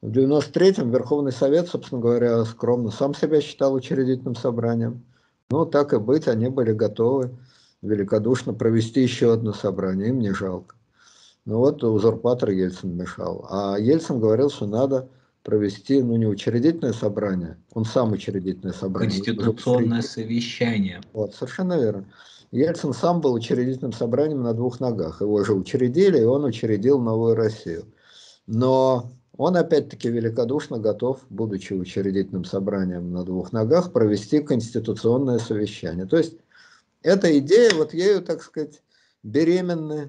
В 93-м Верховный Совет, собственно говоря, скромно сам себя считал учредительным собранием. Ну, так и быть, они были готовы великодушно провести еще одно собрание, им не жалко. Ну вот узурпатор Ельцин мешал. А Ельцин говорил, что надо провести, ну, не учредительное собрание, он сам учредительное собрание. Конституционное совещание. Вот, совершенно верно. Ельцин сам был учредительным собранием на двух ногах. Его же учредили, и он учредил новую Россию. Но он опять-таки великодушно готов, будучи учредительным собранием на двух ногах, провести конституционное совещание. То есть эта идея, вот ею, так сказать, беременные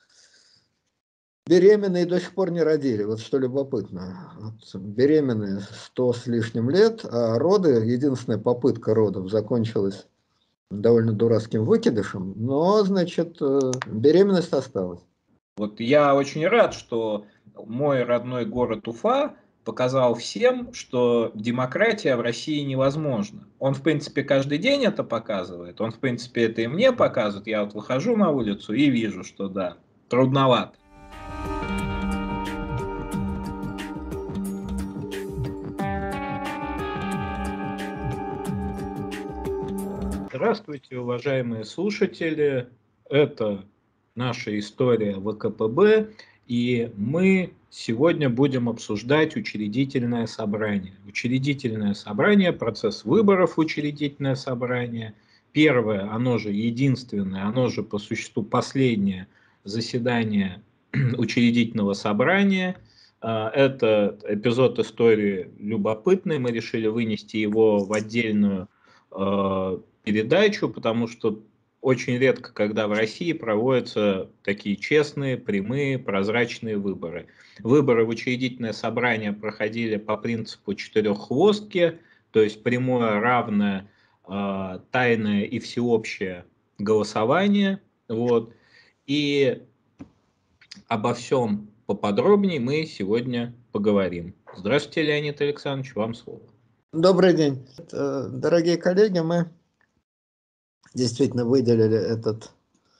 до сих пор не родили. Вот что любопытно. Вот беременные 100 с лишним лет, а роды, единственная попытка родов закончилась довольно дурацким выкидышем, но, значит, беременность осталась. Вот я очень рад, что мой родной город Уфа показал всем, что демократия в России невозможна. Он, в принципе, каждый день это показывает. Он, в принципе, это и мне показывает. Я вот выхожу на улицу и вижу, что да, трудновато. Здравствуйте, уважаемые слушатели. Это наша история ВКПБ, и мы сегодня будем обсуждать учредительное собрание. Учредительное собрание, процесс выборов в учредительное собрание. Первое, оно же единственное, оно же по существу последнее заседание учредительного собрания. Это эпизод истории любопытный, мы решили вынести его в отдельную передачу, потому что очень редко, когда в России проводятся такие честные, прямые, прозрачные выборы. Выборы в учредительное собрание проходили по принципу четыреххвостки, то есть прямое, равное, тайное и всеобщее голосование. Вот. И обо всем поподробнее мы сегодня поговорим. Здравствуйте, Леонид Александрович, вам слово. Добрый день. Дорогие коллеги, мы действительно выделили этот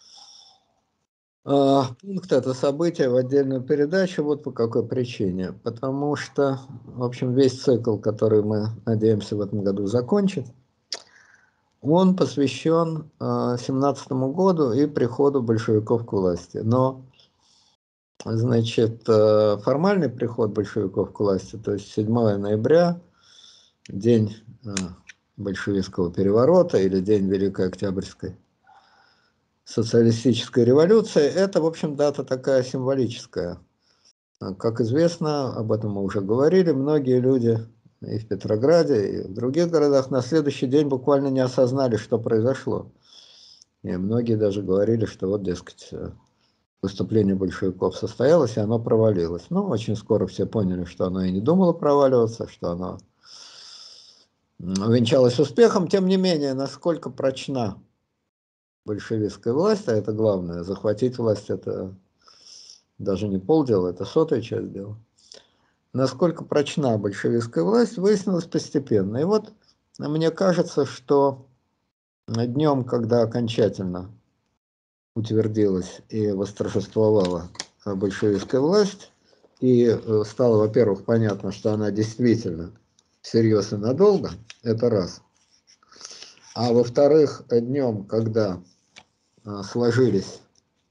пункт, это событие в отдельную передачу. Вот по какой причине. Потому что, в общем, весь цикл, который мы надеемся в этом году закончить, он посвящен 17-му году и приходу большевиков к власти. Но, значит, формальный приход большевиков к власти, то есть 7 ноября, день большевистского переворота или день Великой Октябрьской социалистической революции, это, в общем, дата такая символическая. Как известно, об этом мы уже говорили, многие люди и в Петрограде, и в других городах на следующий день буквально не осознали, что произошло. И многие даже говорили, что вот, дескать, выступление большевиков состоялось, и оно провалилось. Ну, очень скоро все поняли, что оно и не думало проваливаться, что оно увенчалось успехом. Тем не менее, насколько прочна большевистская власть, а это главное, захватить власть, это даже не полдела, это 100-я часть дела. Насколько прочна большевистская власть, выяснилось постепенно. И вот мне кажется, что днем, когда окончательно утвердилась и восторжествовала большевистская власть, и стало, во-первых, понятно, что она действительно всерьез и надолго, это раз. А во-вторых, днем, когда сложились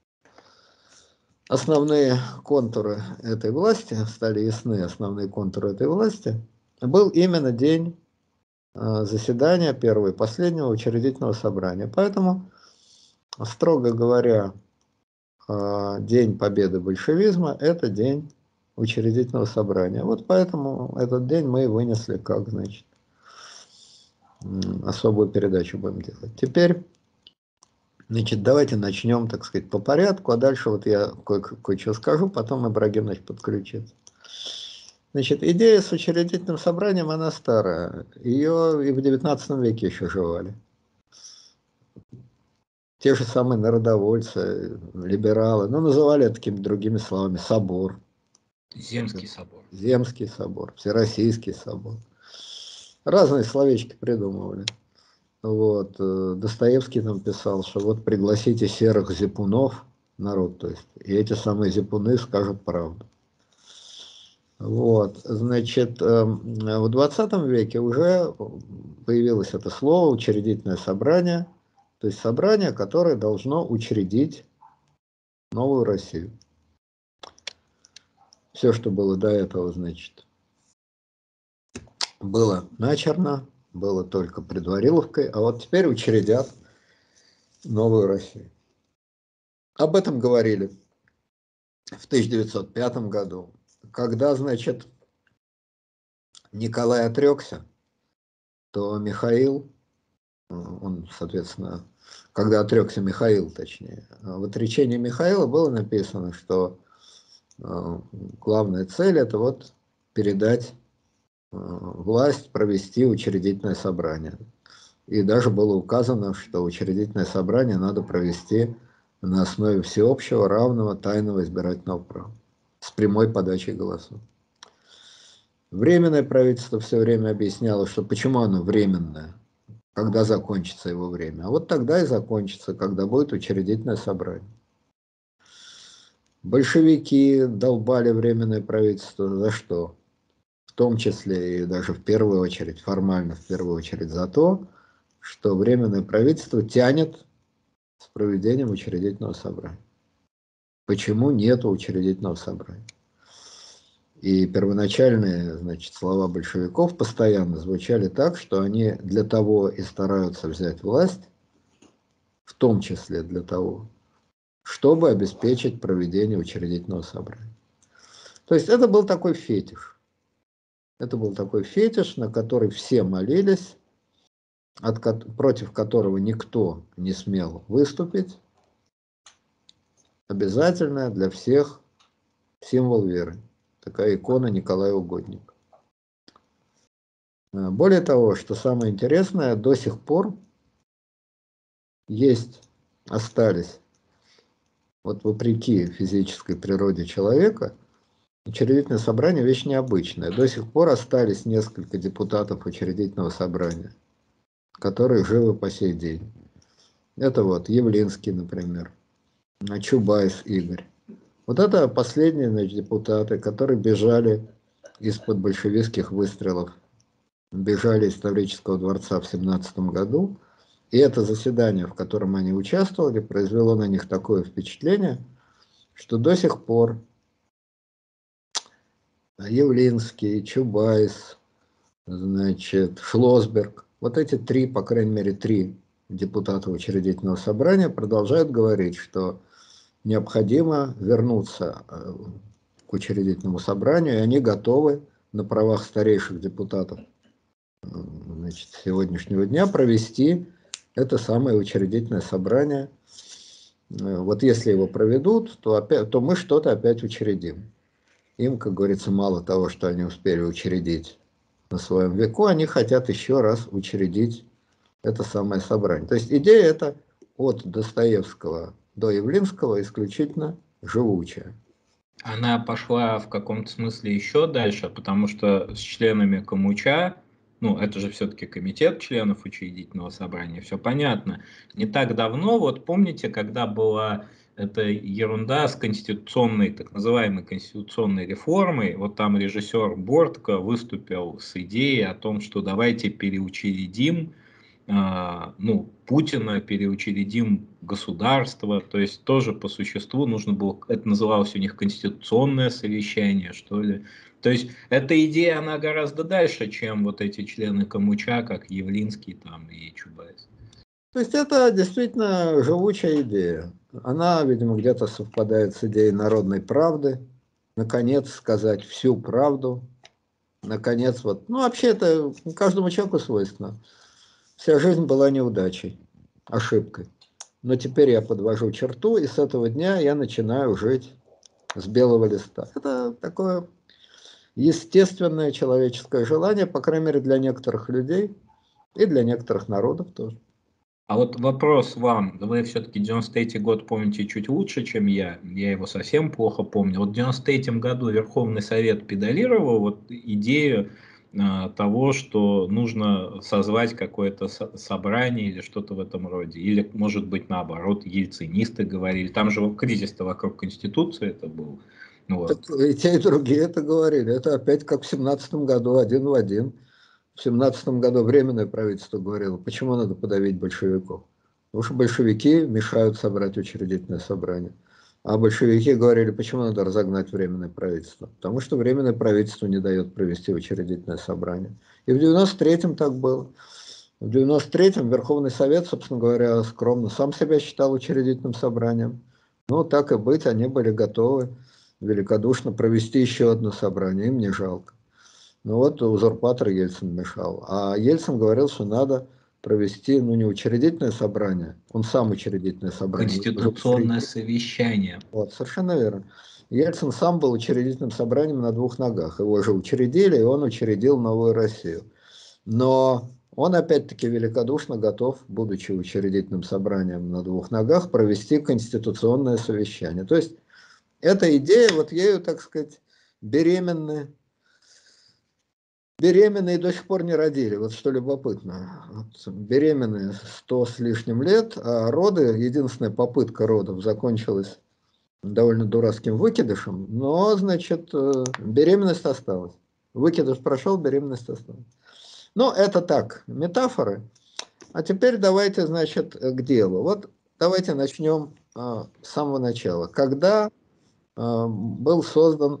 основные контуры этой власти, стали ясны основные контуры этой власти, был именно день заседания первого и последнего учредительного собрания. Поэтому, строго говоря, День победы большевизма – это день учредительного собрания. Вот поэтому этот день мы вынесли как, значит, особую передачу будем делать. Теперь, значит, давайте начнем, так сказать, по порядку, а дальше вот я кое-что скажу, потом Ибрагим, значит, подключится. Значит, идея с учредительным собранием, она старая. Ее и в XIX веке еще жевали. Те же самые народовольцы, либералы, ну, называли это какими-то другими словами, собор. Земский собор. Земский собор, Всероссийский собор. Разные словечки придумывали. Вот. Достоевский там писал, что вот пригласите серых зипунов, народ, то есть, и эти самые зипуны скажут правду. Вот, значит, в 20 веке уже появилось это слово «учредительное собрание», то есть собрание, которое должно учредить новую Россию. Все, что было до этого, значит, было начерно, было только предвариловкой, а вот теперь учредят новую Россию. Об этом говорили в 1905 году, когда, значит, Николай отрекся, то Михаил, он, соответственно, когда отрекся Михаил, точнее, в отречении Михаила было написано, что главная цель это вот передать власть, провести учредительное собрание. И даже было указано, что учредительное собрание надо провести на основе всеобщего, равного, тайного избирательного права с прямой подачей голосов. Временное правительство все время объясняло, что почему оно временное, когда закончится его время. А вот тогда и закончится, когда будет учредительное собрание. Большевики долбали временное правительство за что? В том числе и даже в первую очередь, формально в первую очередь за то, что временное правительство тянет с проведением учредительного собрания. Почему нет учредительного собрания? И первоначальные, значит, слова большевиков постоянно звучали так, что они для того и стараются взять власть, в том числе для того, чтобы обеспечить проведение учредительного собрания. То есть это был такой фетиш. Это был такой фетиш, на который все молились, против которого никто не смел выступить. Обязательно для всех символ веры. Такая икона Николая Угодника. Более того, что самое интересное, до сих пор остались, вот вопреки физической природе человека, учредительное собрание вещь необычная. До сих пор остались несколько депутатов учредительного собрания, которые живы по сей день. Это вот Явлинский, например, Чубайс Игорь. Вот это последние, значит, депутаты, которые бежали из-под большевистских выстрелов, бежали из Таврического дворца в 1917 году. И это заседание, в котором они участвовали, произвело на них такое впечатление, что до сих пор Явлинский, Чубайс, значит, Шлосберг, вот эти три, по крайней мере, три депутата учредительного собрания продолжают говорить, что необходимо вернуться к учредительному собранию, и они готовы на правах старейших депутатов, значит, сегодняшнего дня провести это самое учредительное собрание. Вот если его проведут, то мы что-то опять учредим. Им, как говорится, мало того, что они успели учредить на своем веку, они хотят еще раз учредить это самое собрание. То есть идея эта от Достоевского до Явлинского исключительно живучая. Она пошла в каком-то смысле еще дальше, потому что с членами Камуча, ну, это же все-таки комитет членов учредительного собрания, все понятно. Не так давно, вот помните, когда была эта ерунда с конституционной, так называемой конституционной реформой, вот там режиссер Бортко выступил с идеей о том, что давайте переучредим Путина, переучредим государство, то есть тоже по существу нужно было, это называлось у них конституционное совещание, что ли. То есть эта идея, она гораздо дальше, чем вот эти члены Камуча, как Явлинский там и Чубайс. То есть это действительно живучая идея. Она, видимо, где-то совпадает с идеей народной правды. Наконец сказать всю правду. Наконец, вообще это каждому человеку свойственно. Вся жизнь была неудачей, ошибкой. Но теперь я подвожу черту, и с этого дня я начинаю жить с белого листа. Это такое естественное человеческое желание, по крайней мере, для некоторых людей и для некоторых народов тоже. А вот вопрос вам, вы все-таки 93-й год помните чуть лучше, чем я его совсем плохо помню. Вот в 93-м году Верховный Совет педалировал вот идею того, что нужно созвать какое-то собрание или что-то в этом роде. Или, может быть, наоборот, ельцинисты говорили. Там же кризис-то вокруг Конституции это был. Вот. Так и те, и другие это говорили. Это опять как в 17-м году, один в один. В 17-м году Временное правительство говорило, почему надо подавить большевиков. Потому что большевики мешают собрать учредительное собрание. А большевики говорили, почему надо разогнать Временное правительство. Потому что Временное правительство не дает провести учредительное собрание. И в 93-м так было. В 93-м Верховный Совет, собственно говоря, скромно сам себя считал учредительным собранием. Ну, так и быть, они были готовы великодушно провести еще одно собрание, им не жалко. Ну вот узурпатор Ельцин мешал. А Ельцин говорил, что надо провести, ну, не учредительное собрание, он сам учредительное собрание уже Конституционное учредил. совещание. Вот, совершенно верно. Ельцин сам был учредительным собранием на двух ногах. Его же учредили, и он учредил новую Россию. Но он опять-таки великодушно готов, будучи учредительным собранием на двух ногах, провести конституционное совещание. То есть эта идея, вот ею, так сказать, беременны беременные до сих пор не родили, вот что любопытно. Вот беременные 100 с лишним лет, а роды, единственная попытка родов закончилась довольно дурацким выкидышем, но, значит, беременность осталась. Выкидыш прошел, беременность осталась. Ну, это так, метафоры. А теперь давайте, значит, к делу. Вот давайте начнем с самого начала. Когда был создан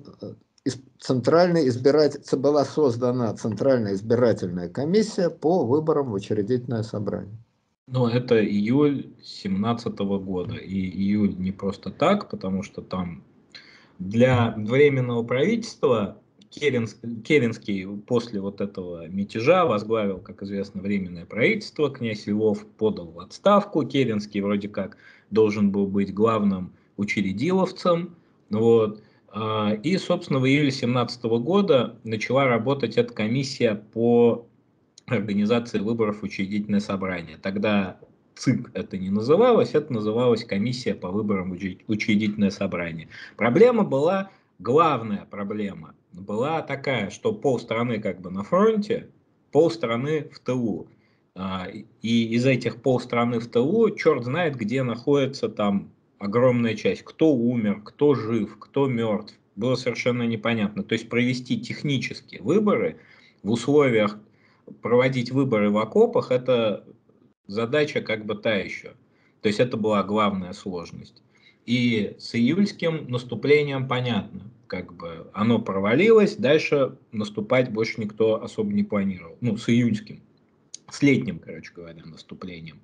была создана Центральная избирательная комиссия по выборам в учредительное собрание. Ну, это июль 2017 года. И июль не просто так, потому что там для Временного правительства Керенский после вот этого мятежа возглавил, как известно, Временное правительство. Князь Львов подал в отставку. Керенский вроде как должен был быть главным учредиловцем. Вот. И, собственно, в июле 2017 года начала работать эта комиссия по организации выборов в учредительное собрание. Тогда ЦИК это не называлось, это называлось комиссия по выборам в учредительное собрание. Проблема была, главная проблема была такая, что полстраны как бы на фронте, полстраны в тылу. И из этих полстраны в тылу черт знает, где находится там огромная часть. Кто умер, кто жив, кто мертв. Было совершенно непонятно. То есть провести технические выборы в условиях проводить выборы в окопах, это задача как бы та еще. То есть это была главная сложность. И с июльским наступлением понятно, как бы оно провалилось, дальше наступать больше никто особо не планировал. Ну, с июльским, с летним, короче говоря, наступлением.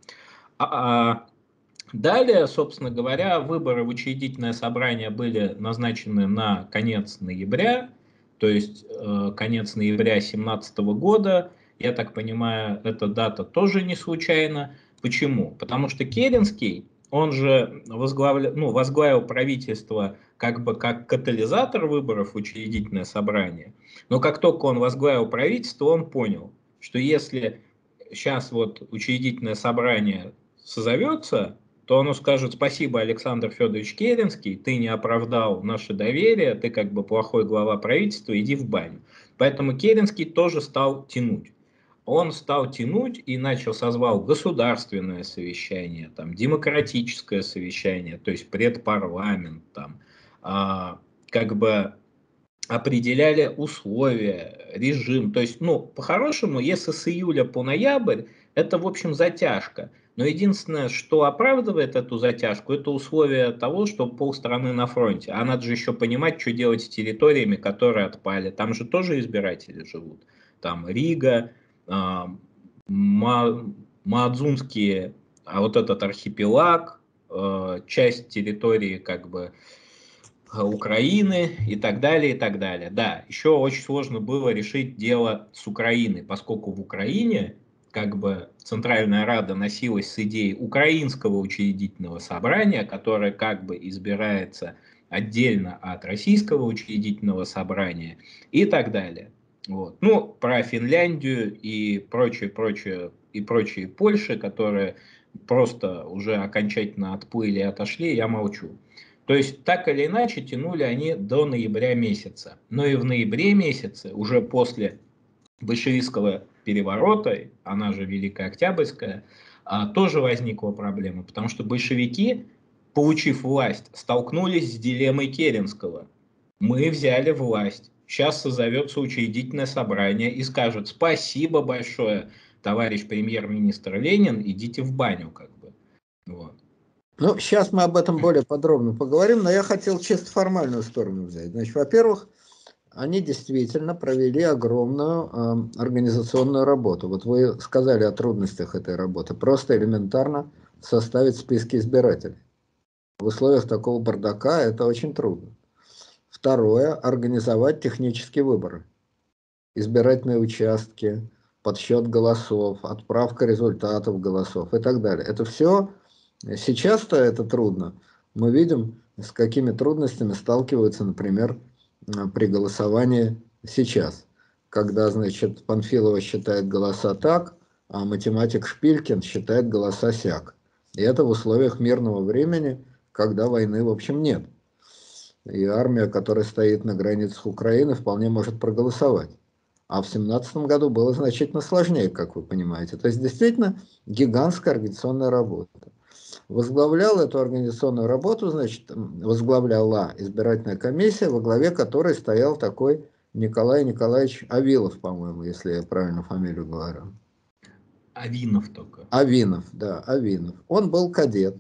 Далее, собственно говоря, выборы в учредительное собрание были назначены на конец ноября, то есть конец ноября 2017 года. Я так понимаю, эта дата тоже не случайна. Почему? Потому что Керенский, он же возглавил правительство как бы как катализатор выборов в учредительное собрание. Но как только он возглавил правительство, он понял, что если сейчас вот учредительное собрание созовется, то оно скажет: спасибо, Александр Федорович Керенский, ты не оправдал наше доверие, ты как бы плохой глава правительства, иди в баню. Поэтому Керенский тоже стал тянуть. Он стал тянуть и созвал государственное совещание, там, демократическое совещание, то есть предпарламент, там, как бы определяли условия, режим. То есть, ну, по-хорошему, если с июля по ноябрь, это, в общем, затяжка. Но единственное, что оправдывает эту затяжку, это условия того, что полстраны на фронте. А надо же еще понимать, что делать с территориями, которые отпали. Там же тоже избиратели живут. Там Рига, Маадзунские, а вот этот архипелаг, часть территории как бы Украины и так далее, и так далее. Да, еще очень сложно было решить дело с Украиной, поскольку в Украине как бы Центральная Рада носилась с идеей украинского учредительного собрания, которое как бы избирается отдельно от российского учредительного собрания и так далее. Вот. Ну, про Финляндию и прочие Польши, которые просто уже окончательно отплыли и отошли, я молчу. То есть, так или иначе, тянули они до ноября месяца. Но и в ноябре месяце, уже после большевистского переворота, она же Великая Октябрьская, тоже возникла проблема, потому что большевики, получив власть, столкнулись с дилеммой Керенского. мы взяли власть. Сейчас созовется учредительное собрание и скажут: спасибо большое, товарищ премьер-министр Ленин, идите в баню, как бы. Вот. Ну, сейчас мы об этом более подробно поговорим, но я хотел чисто формальную сторону взять. Значит, во-первых, они действительно провели огромную организационную работу. Вот вы сказали о трудностях этой работы. Просто элементарно составить списки избирателей. В условиях такого бардака это очень трудно. Второе, организовать технические выборы. Избирательные участки, подсчет голосов, отправка результатов голосов и так далее. Это все, сейчас-то это трудно. Мы видим, с какими трудностями сталкиваются, например, при голосовании сейчас. Когда, значит, Панфилова считает голоса так, а математик Шпилькин считает голоса сяк. И это в условиях мирного времени, когда войны, в общем, нет. И армия, которая стоит на границах Украины, вполне может проголосовать. А в 2017 году было значительно сложнее, как вы понимаете. То есть действительно гигантская организационная работа. Возглавлял эту организационную работу, значит, возглавляла избирательная комиссия, во главе которой стоял такой Николай Николаевич Авилов, по-моему, если я правильно фамилию говорю. Авинов только. Авинов, да, Авинов. Он был кадет.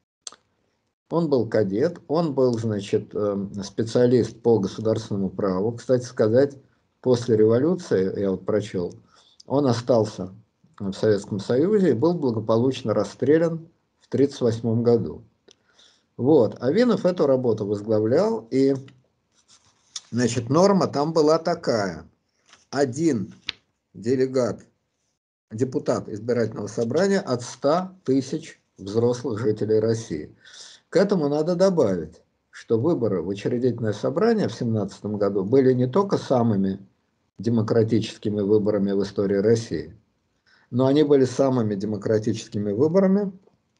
Он был, значит, специалист по государственному праву. Кстати сказать, после революции, я вот прочел, он остался в Советском Союзе и был благополучно расстрелян в 1938 году. Вот, Авинов эту работу возглавлял, и, значит, норма там была такая. Один депутат избирательного собрания от 100 тысяч взрослых жителей России. К этому надо добавить, что выборы в учредительное собрание в 2017 году были не только самыми демократическими выборами в истории России, но они были самыми демократическими выборами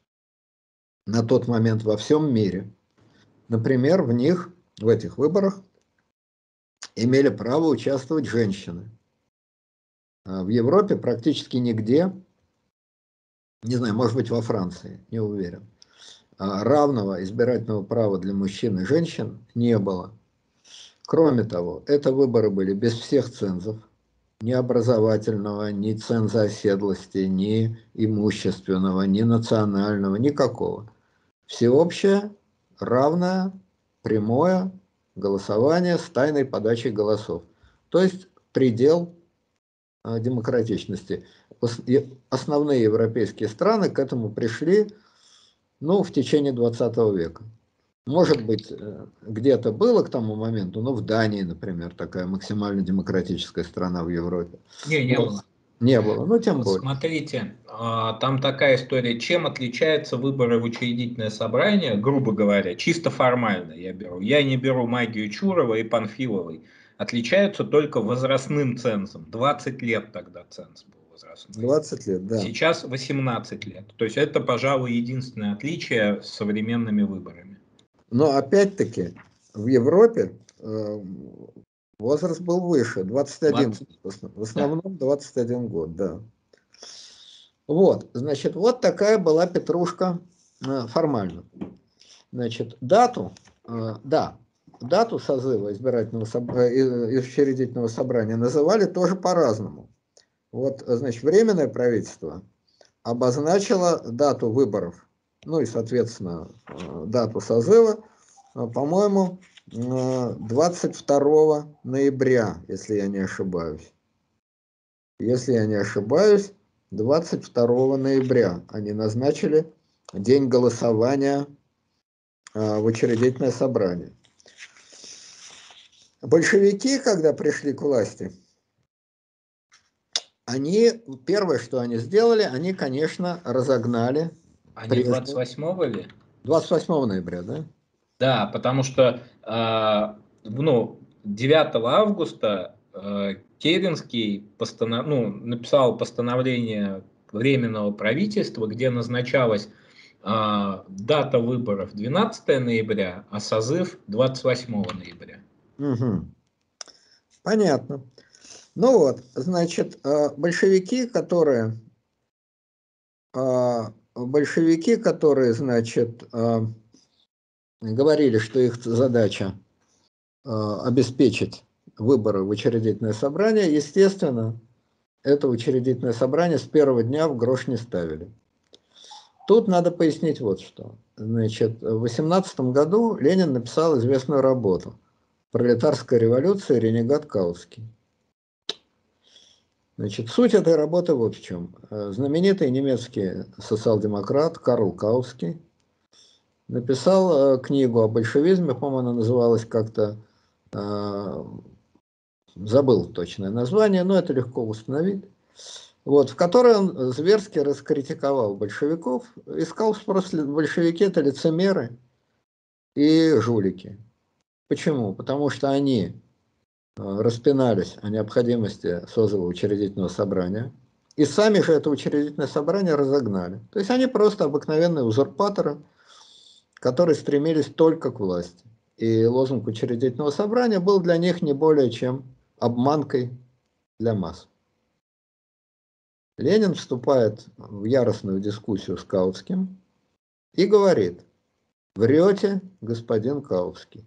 на тот момент во всем мире. Например, в этих выборах, имели право участвовать женщины. В Европе практически нигде, не знаю, может быть во Франции, не уверен, равного избирательного права для мужчин и женщин не было. Кроме того, это выборы были без всех цензов, ни образовательного, ни ценза оседлости, ни имущественного, ни национального, никакого. Всеобщее, равное, прямое голосование с тайной подачей голосов. То есть предел демократичности. Основные европейские страны к этому пришли, ну, в течение 20 века. Может быть, где-то было к тому моменту, но в Дании, например, такая максимально демократическая страна в Европе. Не было. Не было, ну тем более. Смотрите, там такая история. Чем отличаются выборы в учредительное собрание, грубо говоря, чисто формально я беру. Я не беру магию Чурова и Панфиловой. Отличаются только возрастным цензом. 20 лет тогда ценз был возрастной. 20 лет, да. Сейчас 18 лет. То есть это, пожалуй, единственное отличие с современными выборами. Но опять-таки в Европе возраст был выше, 21, 20, в основном 21 год, да. Вот, значит, вот такая была петрушка формально. Значит, дату созыва учредительного собрания называли тоже по-разному. Вот, значит, Временное правительство обозначило дату выборов, ну и, соответственно, дату созыва, по-моему, 22 ноября, если я не ошибаюсь. Если я не ошибаюсь, 22 ноября они назначили день голосования в учредительное собрание. Большевики, когда пришли к власти, первое, что они сделали, они, конечно, разогнали. Они 28-го или? 28 ноября, да? Да, потому что 9 августа Керенский написал постановление Временного правительства, где назначалась дата выборов 12 ноября, а созыв 28 ноября. Угу. Понятно. Ну вот, значит, большевики, которые, значит, говорили, что их задача обеспечить выборы в учредительное собрание, естественно, это учредительное собрание с первого дня в грош не ставили. Тут надо пояснить вот что. Значит, в 18 году Ленин написал известную работу «Пролетарская революция. Ренегат Каутский». Значит, суть этой работы вот в чем. Знаменитый немецкий социал-демократ Карл Каутский написал книгу о большевизме, по-моему, она называлась как-то, забыл точное название, но это легко установить, вот, в которой он зверски раскритиковал большевиков, искал спрос, большевики это лицемеры и жулики. Почему? Потому что они распинались о необходимости созыва учредительного собрания, и сами же это учредительное собрание разогнали. То есть они просто обыкновенные узурпаторы, которые стремились только к власти. И лозунг учредительного собрания был для них не более чем обманкой для масс. Ленин вступает в яростную дискуссию с Каутским и говорит: врете, господин Каутский.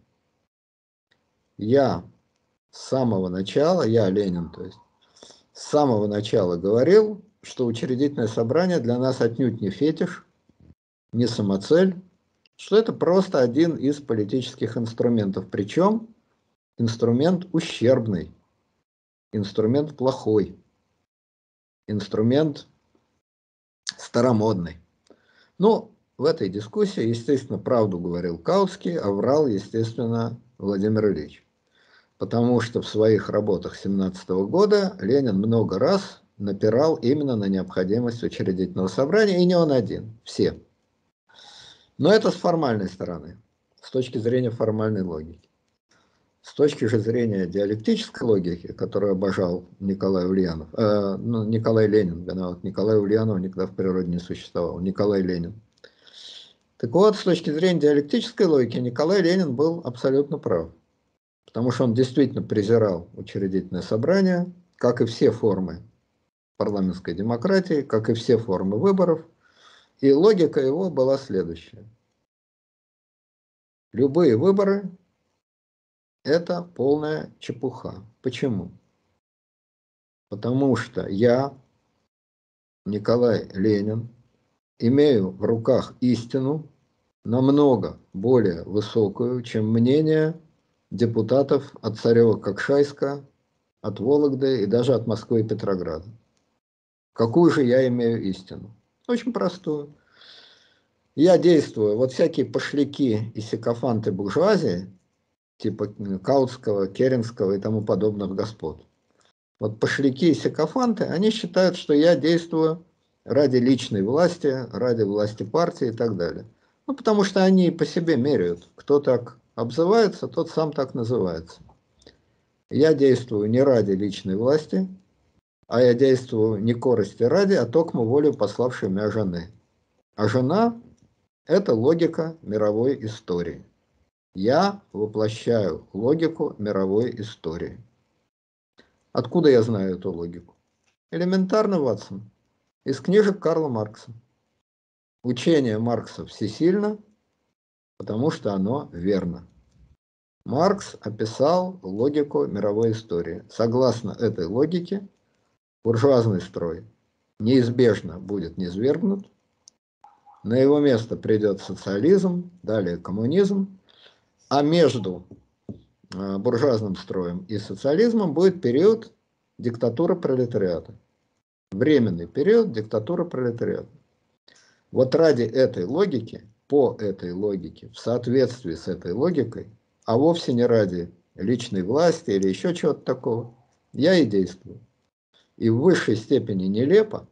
Я с самого начала, я Ленин, то есть, с самого начала говорил, что учредительное собрание для нас отнюдь не фетиш, не самоцель, что это просто один из политических инструментов, причем инструмент ущербный, инструмент плохой, инструмент старомодный. Но в этой дискуссии, естественно, правду говорил Каутский, а врал, естественно, Владимир Ильич. Потому что в своих работах 17 года Ленин много раз напирал именно на необходимость учредительного собрания, и не он один, все. Но это с формальной стороны, с точки зрения формальной логики. С точки же зрения диалектической логики, которую обожал Николай Ульянов, Николай Ленин, Николай Ульянов никогда в природе не существовал, Николай Ленин. Так вот, с точки зрения диалектической логики, Николай Ленин был абсолютно прав. Потому что он действительно презирал учредительное собрание, как и все формы парламентской демократии, как и все формы выборов. И логика его была следующая. Любые выборы – это полная чепуха. Почему? Потому что я, Николай Ленин, имею в руках истину намного более высокую, чем мнение депутатов от Царева-Кокшайска, от Вологды и даже от Москвы и Петрограда. Какую же я имею истину? Очень простую. Я действую, вот всякие пошляки и сикофанты буржуазии, типа Каутского, Керенского и тому подобных господ. Вот пошляки и сикофанты, они считают, что я действую ради личной власти, ради власти партии и так далее. Ну, потому что они по себе меряют. Кто так обзывается, тот сам так называется. Я действую не ради личной власти, а я действую не корости ради, а токмо волю пославшей меня жены. А жена – это логика мировой истории. Я воплощаю логику мировой истории. Откуда я знаю эту логику? Элементарно, Ватсон. Из книжек Карла Маркса. Учение Маркса всесильно, потому что оно верно. Маркс описал логику мировой истории. Согласно этой логике, буржуазный строй неизбежно будет низвергнут, на его место придет социализм, далее коммунизм, а между буржуазным строем и социализмом будет период диктатуры пролетариата. Временный период диктатуры пролетариата. Вот ради этой логики, по этой логике, в соответствии с этой логикой, а вовсе не ради личной власти или еще чего-то такого, я и действую. И в высшей степени нелепо,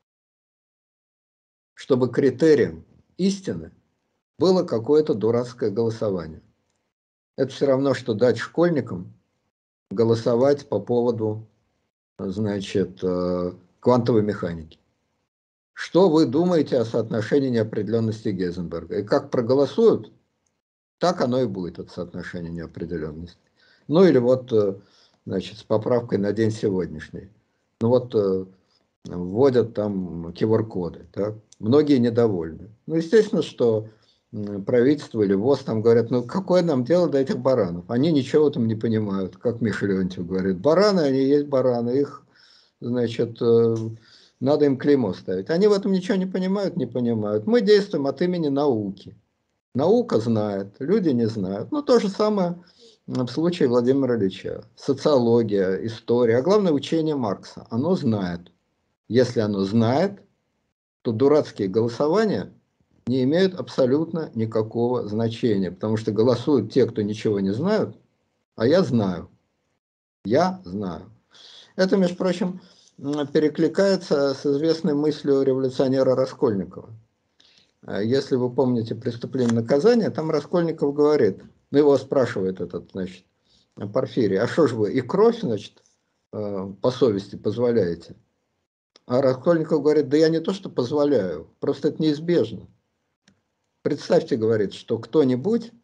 чтобы критерием истины было какое-то дурацкое голосование. Это все равно, что дать школьникам голосовать по поводу, значит, квантовой механики. Что вы думаете о соотношении неопределенности Гейзенберга? И как проголосуют, так оно и будет, это соотношение неопределенности. Ну или вот, значит, с поправкой на день сегодняшний. Ну вот вводят там QR-коды, так? Многие недовольны. Ну, естественно, что правительство или ВОЗ там говорят, ну какое нам дело до этих баранов? Они ничего в этом не понимают, как Миша Леонтьев говорит. Бараны, они есть бараны, их, значит, надо им клеймо ставить. Они в этом ничего не понимают, не понимают. Мы действуем от имени науки. Наука знает, люди не знают. Ну, то же самое в случае Владимира Ильича. Социология, история, а главное учение Маркса. Оно знает. Если оно знает, то дурацкие голосования не имеют абсолютно никакого значения, потому что голосуют те, кто ничего не знают, а я знаю. Я знаю. Это, между прочим, перекликается с известной мыслью революционера Раскольникова. Если вы помните «Преступление и наказание», там Раскольников говорит, ну его спрашивает этот, значит, Порфирий, а что же вы и кровь, значит, по совести позволяете? А Раскольников говорит, да я не то что позволяю, просто это неизбежно. Представьте, говорит, что кто-нибудь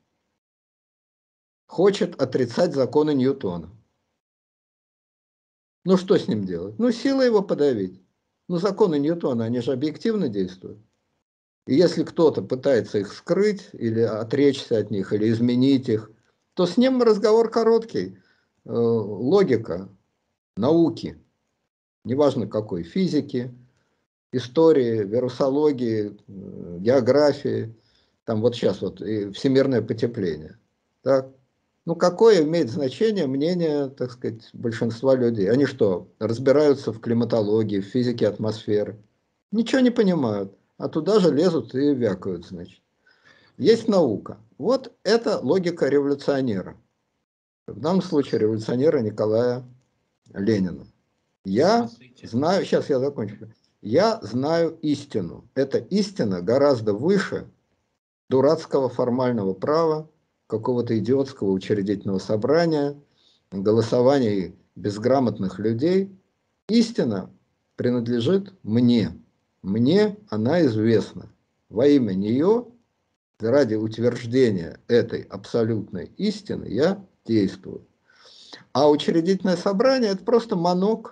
хочет отрицать законы Ньютона. Ну что с ним делать? Ну силой его подавить. Ну законы Ньютона, они же объективно действуют. И если кто-то пытается их скрыть, или отречься от них, или изменить их, то с ним разговор короткий. Логика науки, неважно какой, физики, истории, вирусологии, географии, там вот сейчас вот и всемирное потепление. Так? Ну какое имеет значение мнение, так сказать, большинства людей? Они что, разбираются в климатологии, в физике атмосферы? Ничего не понимают, а туда же лезут и вякают, значит. Есть наука. Вот это логика революционера. В данном случае революционера Николая Ленина. Я знаю, сейчас я закончу. Я знаю истину. Эта истина гораздо выше дурацкого формального права, какого-то идиотского учредительного собрания, голосований безграмотных людей. Истина принадлежит мне. Мне она известна. Во имя нее, ради утверждения этой абсолютной истины, я действую. А учредительное собрание – это просто манок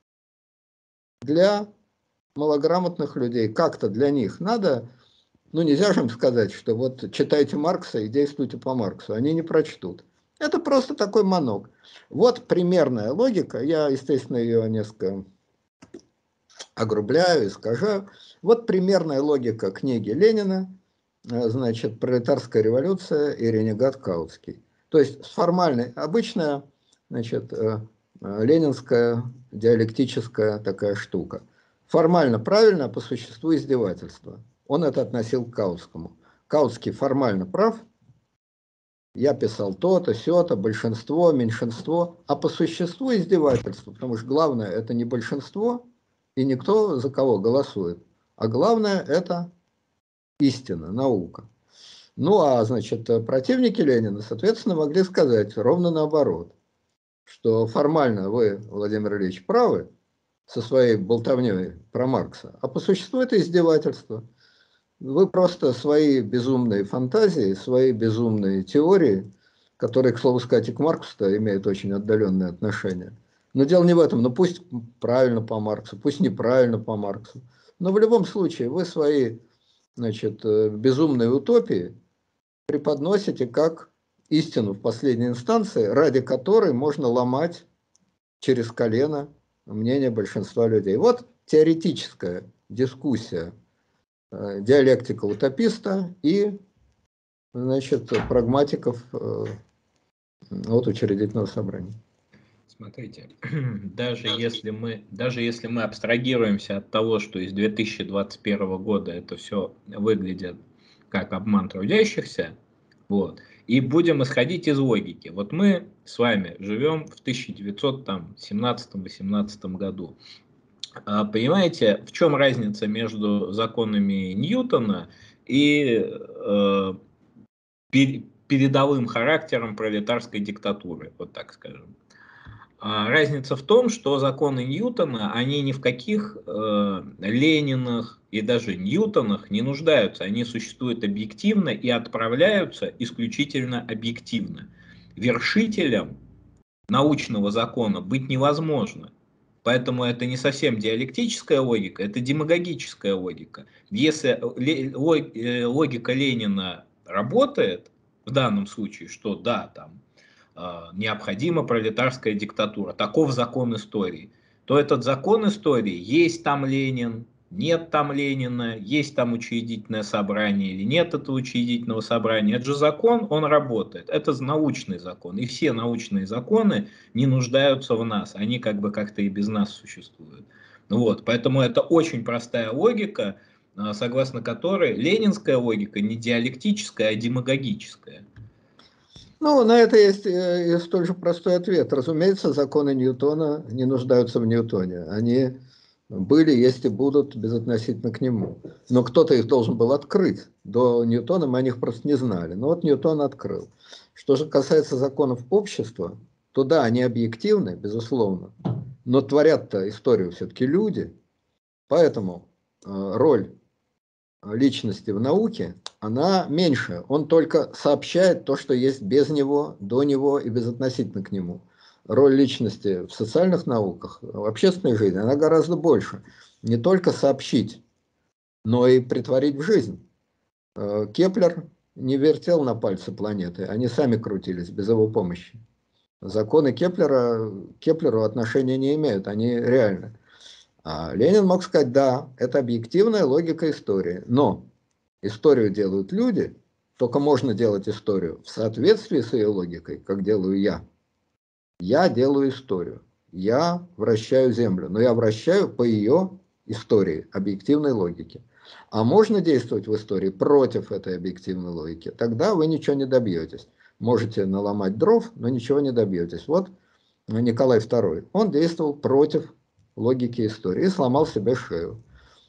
для малограмотных людей. Как-то для них надо, ну нельзя же им сказать, что вот читайте Маркса и действуйте по Марксу. Они не прочтут. Это просто такой манок. Вот примерная логика. Я, естественно, ее несколько огрубляю, искажаю. Вот примерная логика книги Ленина, значит, «Пролетарская революция» и «Ренегат Каутский». То есть формальная, обычная, значит, ленинская диалектическая такая штука. Формально правильно, а по существу издевательство. Он это относил к Каутскому. Каутский формально прав. Я писал то-то, сё-то, большинство, меньшинство, а по существу издевательство, потому что главное это не большинство и никто за кого голосует, а главное это истина, наука. Ну а значит противники Ленина, соответственно, могли сказать ровно наоборот, что формально вы, Владимир Ильич, правы со своей болтовней про Маркса, а по существу это издевательство. Вы просто свои безумные фантазии, свои безумные теории, которые, к слову сказать, и к Марксу-то имеют очень отдаленное отношение. Но дело не в этом. Ну пусть правильно по Марксу, пусть неправильно по Марксу. Но в любом случае вы свои, значит, безумные утопии преподносите как истину в последней инстанции, ради которой можно ломать через колено мнение большинства людей. Вот теоретическая дискуссия диалектика утописта и, значит, прагматиков от учредительного собрания. Смотрите, даже если мы абстрагируемся от того, что из 2021 года это все выглядит как обман трудящихся, вот, и будем исходить из логики. Вот мы с вами живем в 1917-18 году. Понимаете, в чем разница между законами Ньютона и передовым характером пролетарской диктатуры, вот так скажем? Разница в том, что законы Ньютона, они ни в каких Ленинах и даже Ньютонах не нуждаются. Они существуют объективно и отправляются исключительно объективно. Вершителем научного закона быть невозможно. Поэтому это не совсем диалектическая логика, это демагогическая логика. Если логика Ленина работает, в данном случае, что да, там необходима пролетарская диктатура, таков закон истории, то этот закон истории, есть там Ленин, нет там Ленина, есть там учредительное собрание или нет этого учредительного собрания. Это же закон, он работает. Это научный закон. И все научные законы не нуждаются в нас. Они как бы как-то и без нас существуют. Вот. Поэтому это очень простая логика, согласно которой ленинская логика не диалектическая, а демагогическая. Ну, на это есть и столь же простой ответ. Разумеется, законы Ньютона не нуждаются в Ньютоне. Они были, есть и будут безотносительно к нему. Но кто-то их должен был открыть. До Ньютона мы о них просто не знали. Но вот Ньютон открыл. Что же касается законов общества, то да, они объективны, безусловно. Но творят-то историю все-таки люди. Поэтому роль личности в науке, она меньше. Он только сообщает то, что есть без него, до него и безотносительно к нему. Роль личности в социальных науках, в общественной жизни, она гораздо больше. Не только сообщить, но и притворить в жизнь. Кеплер не вертел на пальце планеты, они сами крутились без его помощи. Законы Кеплера к Кеплеру отношения не имеют, они реальны. А Ленин мог сказать, да, это объективная логика истории, но историю делают люди, только можно делать историю в соответствии с ее логикой, как делаю я. Я делаю историю, я вращаю Землю, но я вращаю по ее истории, объективной логике. А можно действовать в истории против этой объективной логики, тогда вы ничего не добьетесь. Можете наломать дров, но ничего не добьетесь. Вот Николай II, он действовал против логики истории и сломал себе шею.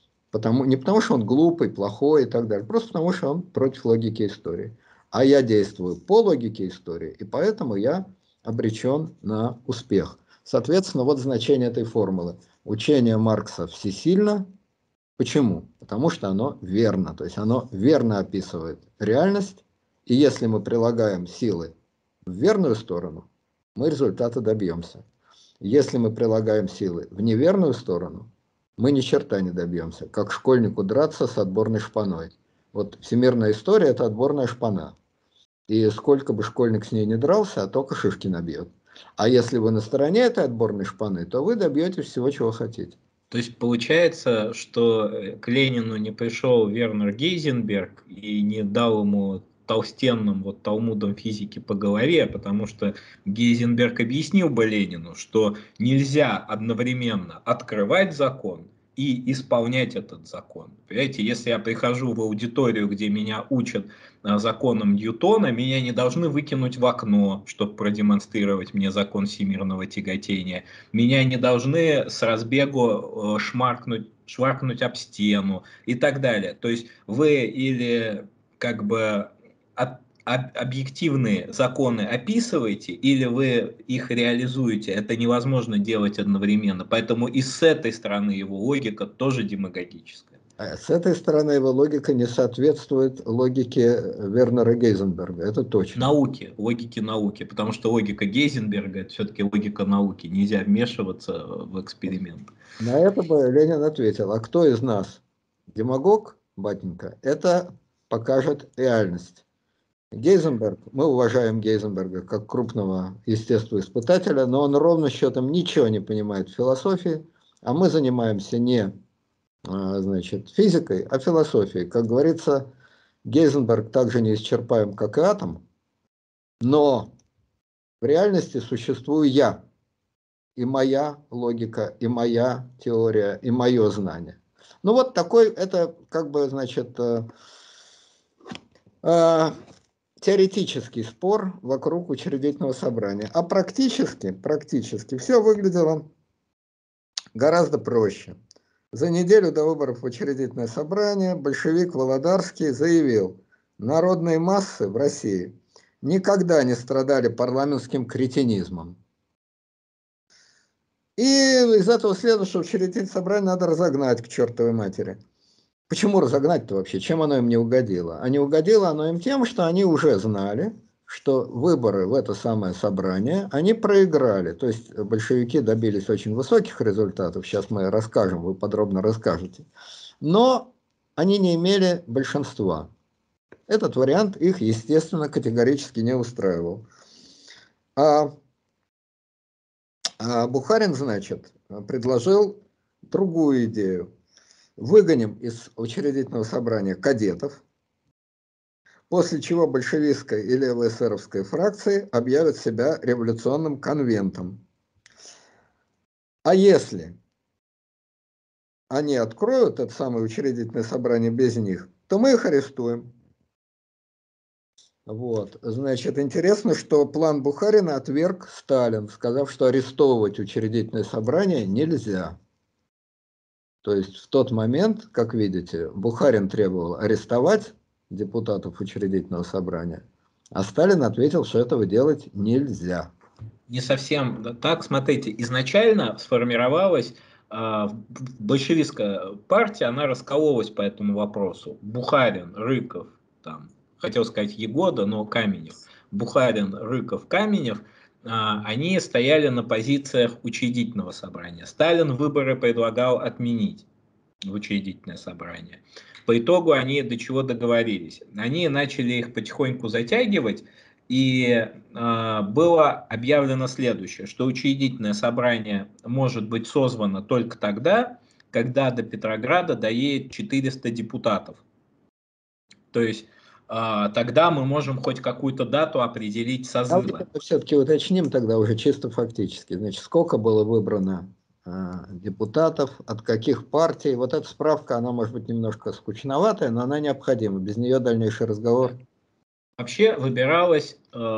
Не потому, что он глупый, плохой и так далее, просто потому, что он против логики истории. А я действую по логике истории, и поэтому я обречен на успех. Соответственно, вот значение этой формулы. Учение Маркса всесильно. Почему? Потому что оно верно, то есть оно верно описывает реальность, и если мы прилагаем силы в верную сторону, мы результата добьемся. Если мы прилагаем силы в неверную сторону, мы ни черта не добьемся, как школьнику драться с отборной шпаной. Вот всемирная история – это отборная шпана. И сколько бы школьник с ней не дрался, а только шишки набьет. А если вы на стороне этой отборной шпаны, то вы добьетесь всего, чего хотите. То есть получается, что к Ленину не пришел Вернер Гейзенберг и не дал ему толстенным вот талмудом физики по голове, потому что Гейзенберг объяснил бы Ленину, что нельзя одновременно открывать закон и исполнять этот закон. Понимаете, если я прихожу в аудиторию, где меня учат законам Ньютона, меня не должны выкинуть в окно, чтобы продемонстрировать мне закон всемирного тяготения. Меня не должны с разбегу шваркнуть об стену и так далее. То есть вы или как бы объективные законы описываете, или вы их реализуете. Это невозможно делать одновременно. Поэтому и с этой стороны его логика тоже демагогическая. С этой стороны его логика не соответствует логике Вернера Гейзенберга, это точно. Логике науки, потому что логика Гейзенберга – это все-таки логика науки, нельзя вмешиваться в эксперимент. На это бы Ленин ответил, а кто из нас демагог, батенька, это покажет реальность. Гейзенберг, мы уважаем Гейзенберга как крупного естествоиспытателя, но он ровно счетом ничего не понимает в философии, а мы занимаемся не физикой, а философией. Как говорится, Гейзенберг также неисчерпаем, как и атом, но в реальности существую я, и моя логика, и моя теория, и мое знание. Ну вот такой, это как бы, теоретический спор вокруг учредительного собрания. А практически все выглядело гораздо проще. За неделю до выборов в учредительное собрание большевик Володарский заявил, народные массы в России никогда не страдали парламентским кретинизмом. И из этого следует, что учредительное собрание надо разогнать к чертовой матери. Почему разогнать-то вообще? Чем оно им не угодило? А не угодило оно им тем, что они уже знали, что выборы в это самое собрание они проиграли. То есть большевики добились очень высоких результатов, сейчас мы расскажем, вы подробно расскажете. Но они не имели большинства. Этот вариант их, естественно, категорически не устраивал. А Бухарин, значит, предложил другую идею. Выгоним из учредительного собрания кадетов, после чего большевистская и левоэсеровская фракции объявят себя революционным конвентом. А если они откроют это самое учредительное собрание без них, то мы их арестуем. Вот. Значит, интересно, что план Бухарина отверг Сталин, сказав, что арестовывать учредительное собрание нельзя. То есть в тот момент, как видите, Бухарин требовал арестовать депутатов учредительного собрания, а Сталин ответил, что этого делать нельзя. Не совсем так. Смотрите, изначально сформировалась большевистская партия, она раскололась по этому вопросу. Бухарин, Рыков, там, хотел сказать Егода, но Каменев. Бухарин, Рыков, Каменев, они стояли на позициях учредительного собрания. Сталин выборы предлагал отменить в учредительное собрание. По итогу они до чего договорились? Они начали их потихоньку затягивать, и было объявлено следующее, что учредительное собрание может быть созвано только тогда, когда до Петрограда доедет 400 депутатов. То есть тогда мы можем хоть какую-то дату определить созыва. Все-таки уточним тогда уже чисто фактически. Значит, сколько было выбрано депутатов, от каких партий. Вот эта справка, она может быть немножко скучноватая, но она необходима. Без нее дальнейший разговор. Вообще выбиралось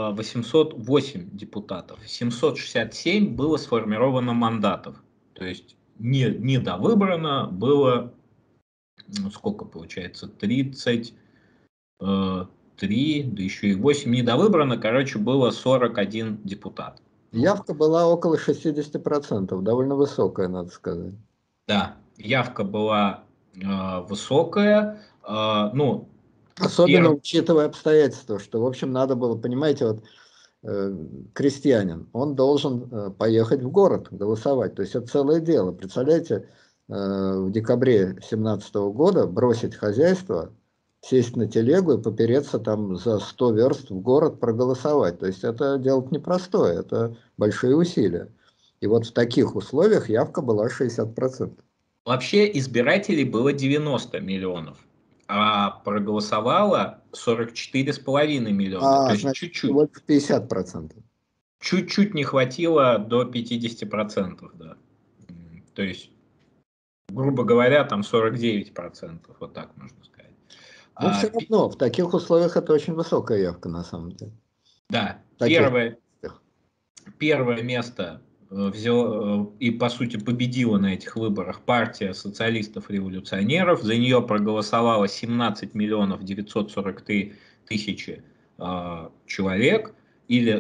808 депутатов. 767 было сформировано мандатов. То есть недовыбрано было, сколько получается, 33, да еще и 8 недовыбрано, короче, было 41 депутат. Явка была около 60%, довольно высокая, надо сказать. Да, явка была высокая, ну, особенно учитывая обстоятельства, что, в общем, надо было, понимаете, вот крестьянин, он должен поехать в город голосовать, то есть это целое дело. Представляете, в декабре 2017 года бросить хозяйство, сесть на телегу и попереться там за 100 верст в город проголосовать. То есть это дело непростое, это большие усилия. И вот в таких условиях явка была 60%. Вообще избирателей было 90 миллионов, а проголосовало 44,5 миллиона. То есть чуть-чуть. Вот 50%. Чуть-чуть не хватило до 50%. Да. То есть, грубо говоря, там 49%. Вот так можно сказать. Ну, все равно, в таких условиях это очень высокая явка, на самом деле. Да, первое место взяла и, по сути, победила на этих выборах партия социалистов-революционеров. За нее проголосовало 17 миллионов 943 тысячи человек, или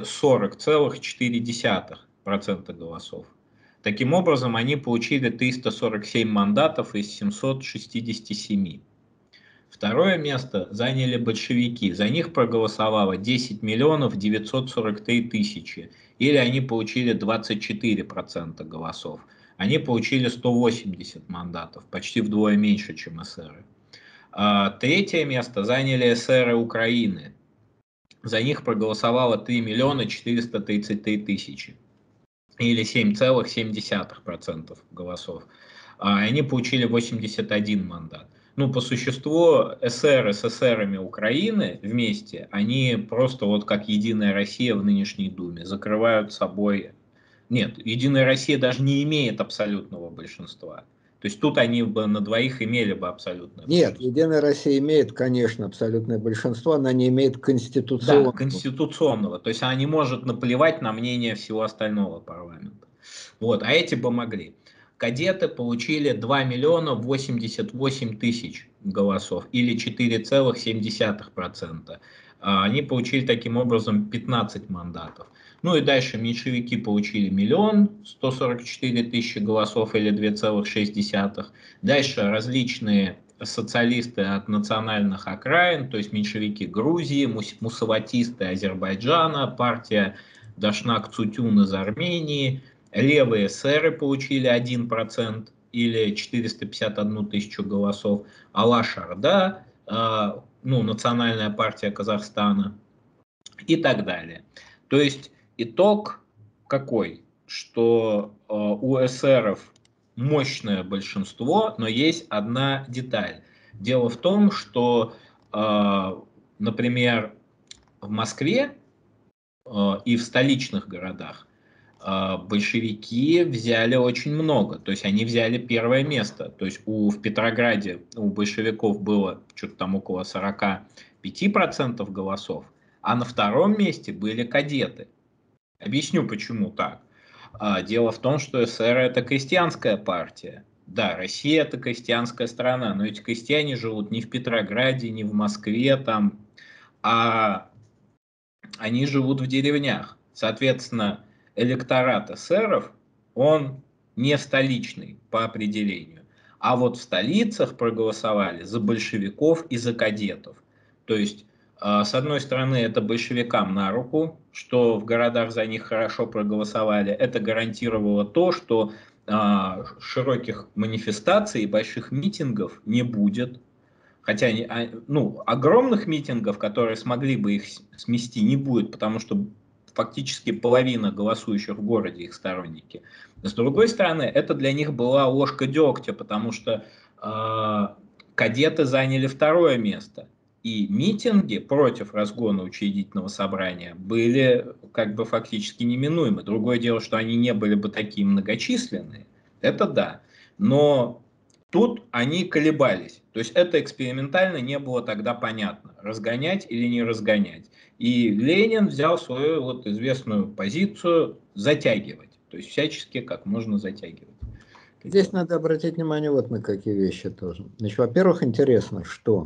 40,4% голосов. Таким образом, они получили 347 мандатов из 767. Второе место заняли большевики. За них проголосовало 10 миллионов 943 тысячи. Или они получили 24% голосов. Они получили 180 мандатов, почти вдвое меньше, чем эсеры. Третье место заняли эсеры Украины. За них проголосовало 3 миллиона 433 тысячи. Или 7,7% голосов. Они получили 81 мандат. Ну, по существу, эсеры с эсерами Украины вместе, они просто вот как Единая Россия в нынешней Думе закрывают собой... Нет, Единая Россия даже не имеет абсолютного большинства. То есть тут они бы на двоих имели бы абсолютное большинство. Нет, Единая Россия имеет, конечно, абсолютное большинство, она не имеет конституционного. Да, конституционного. То есть она не может наплевать на мнение всего остального парламента. Вот, а эти бы могли. Кадеты получили 2 миллиона 88 тысяч голосов, или 4,7%. Они получили таким образом 15 мандатов. Ну и дальше меньшевики получили 1 144 000 голосов, или 2,6. Дальше различные социалисты от национальных окраин, то есть меньшевики Грузии, мусаватисты Азербайджана, партия Дашнак Цутюн из Армении, левые эсеры получили 1% или 451 тысячу голосов, Алаш-Орда, ну, национальная партия Казахстана и так далее. То есть итог какой? Что у эсеров мощное большинство, но есть одна деталь. Дело в том, что, например, в Москве и в столичных городах большевики взяли очень много, то есть они взяли первое место. То есть в Петрограде у большевиков было что-то там около 45% голосов, а на втором месте были кадеты. Объясню, почему так. Дело в том, что СССР это крестьянская партия. Да, Россия это крестьянская страна, но эти крестьяне живут не в Петрограде, не в Москве, там, а они живут в деревнях. Соответственно, электорат эсеров, он не столичный по определению. А вот в столицах проголосовали за большевиков и за кадетов. То есть, с одной стороны, это большевикам на руку, что в городах за них хорошо проголосовали. Это гарантировало то, что широких манифестаций и больших митингов не будет. Хотя ну, огромных митингов, которые смогли бы их смести, не будет, потому что фактически половина голосующих в городе их сторонники. С другой стороны, это для них была ложка дегтя, потому что кадеты заняли второе место. И митинги против разгона учредительного собрания были как бы фактически неминуемы. Другое дело, что они не были бы такие многочисленные. Это да. Но тут они колебались. То есть это экспериментально не было тогда понятно, разгонять или не разгонять. И Ленин взял свою вот известную позицию затягивать. То есть всячески как можно затягивать. Здесь надо обратить внимание вот на какие вещи тоже. Значит, во-первых, интересно, что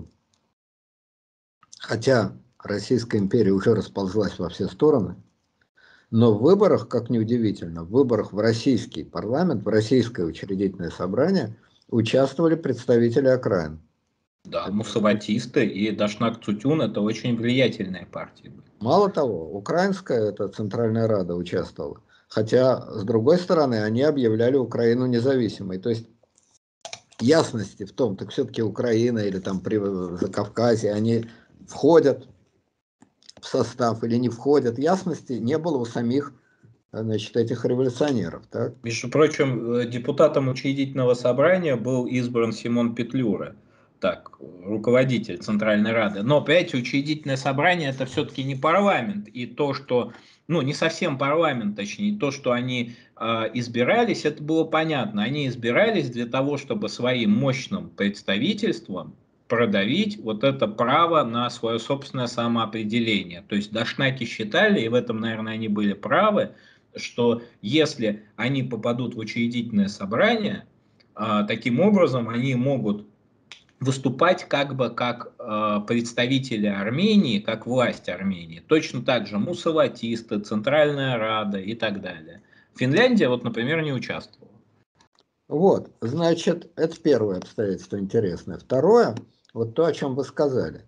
хотя Российская империя уже расползлась во все стороны, но в выборах, как ни удивительно, в выборах в российский парламент, в российское учредительное собрание участвовали представители окраин. Да, мусаватисты и Дашнак Цутюн это очень влиятельные партии. Мало того, украинская, это Центральная Рада участвовала. Хотя, с другой стороны, они объявляли Украину независимой. То есть ясности в том, так все-таки Украина или там Закавказье, они входят в состав или не входят, ясности не было у самих, значит, этих революционеров. Так? Между прочим, депутатом учредительного собрания был избран Симон Петлюра, так, руководитель Центральной Рады. Но, понимаете, учредительное собрание это все-таки не парламент. И то, что, ну, не совсем парламент, точнее, то, что они избирались, это было понятно. Они избирались для того, чтобы своим мощным представительством продавить вот это право на свое собственное самоопределение. То есть дашнаки считали, и в этом, наверное, они были правы, что если они попадут в учредительное собрание, таким образом они могут выступать как бы как представители Армении, как власть Армении. Точно так же мусаватисты, Центральная Рада и так далее. Финляндия, вот, например, не участвовала. Вот, значит, это первое обстоятельство интересное. Второе, вот то, о чем вы сказали,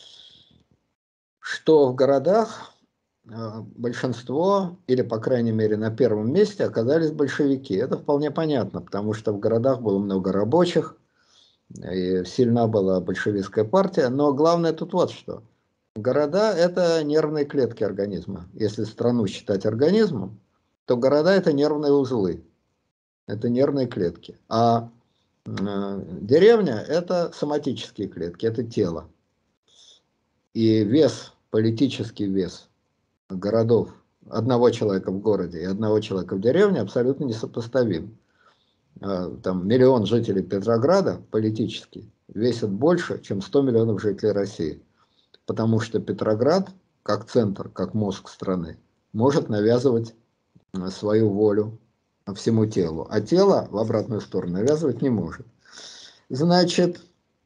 что в городах большинство, или, по крайней мере, на первом месте оказались большевики. Это вполне понятно, потому что в городах было много рабочих, и сильна была большевистская партия. Но главное тут вот что. Города – это нервные клетки организма. Если страну считать организмом, то города – это нервные узлы, это нервные клетки. А деревня – это соматические клетки, это тело. И вес, политический вес городов, одного человека в городе и одного человека в деревне абсолютно несопоставим. Там миллион жителей Петрограда политически весит больше, чем 100 миллионов жителей России. Потому что Петроград, как центр, как мозг страны, может навязывать свою волю всему телу. А тело в обратную сторону навязывать не может. Значит,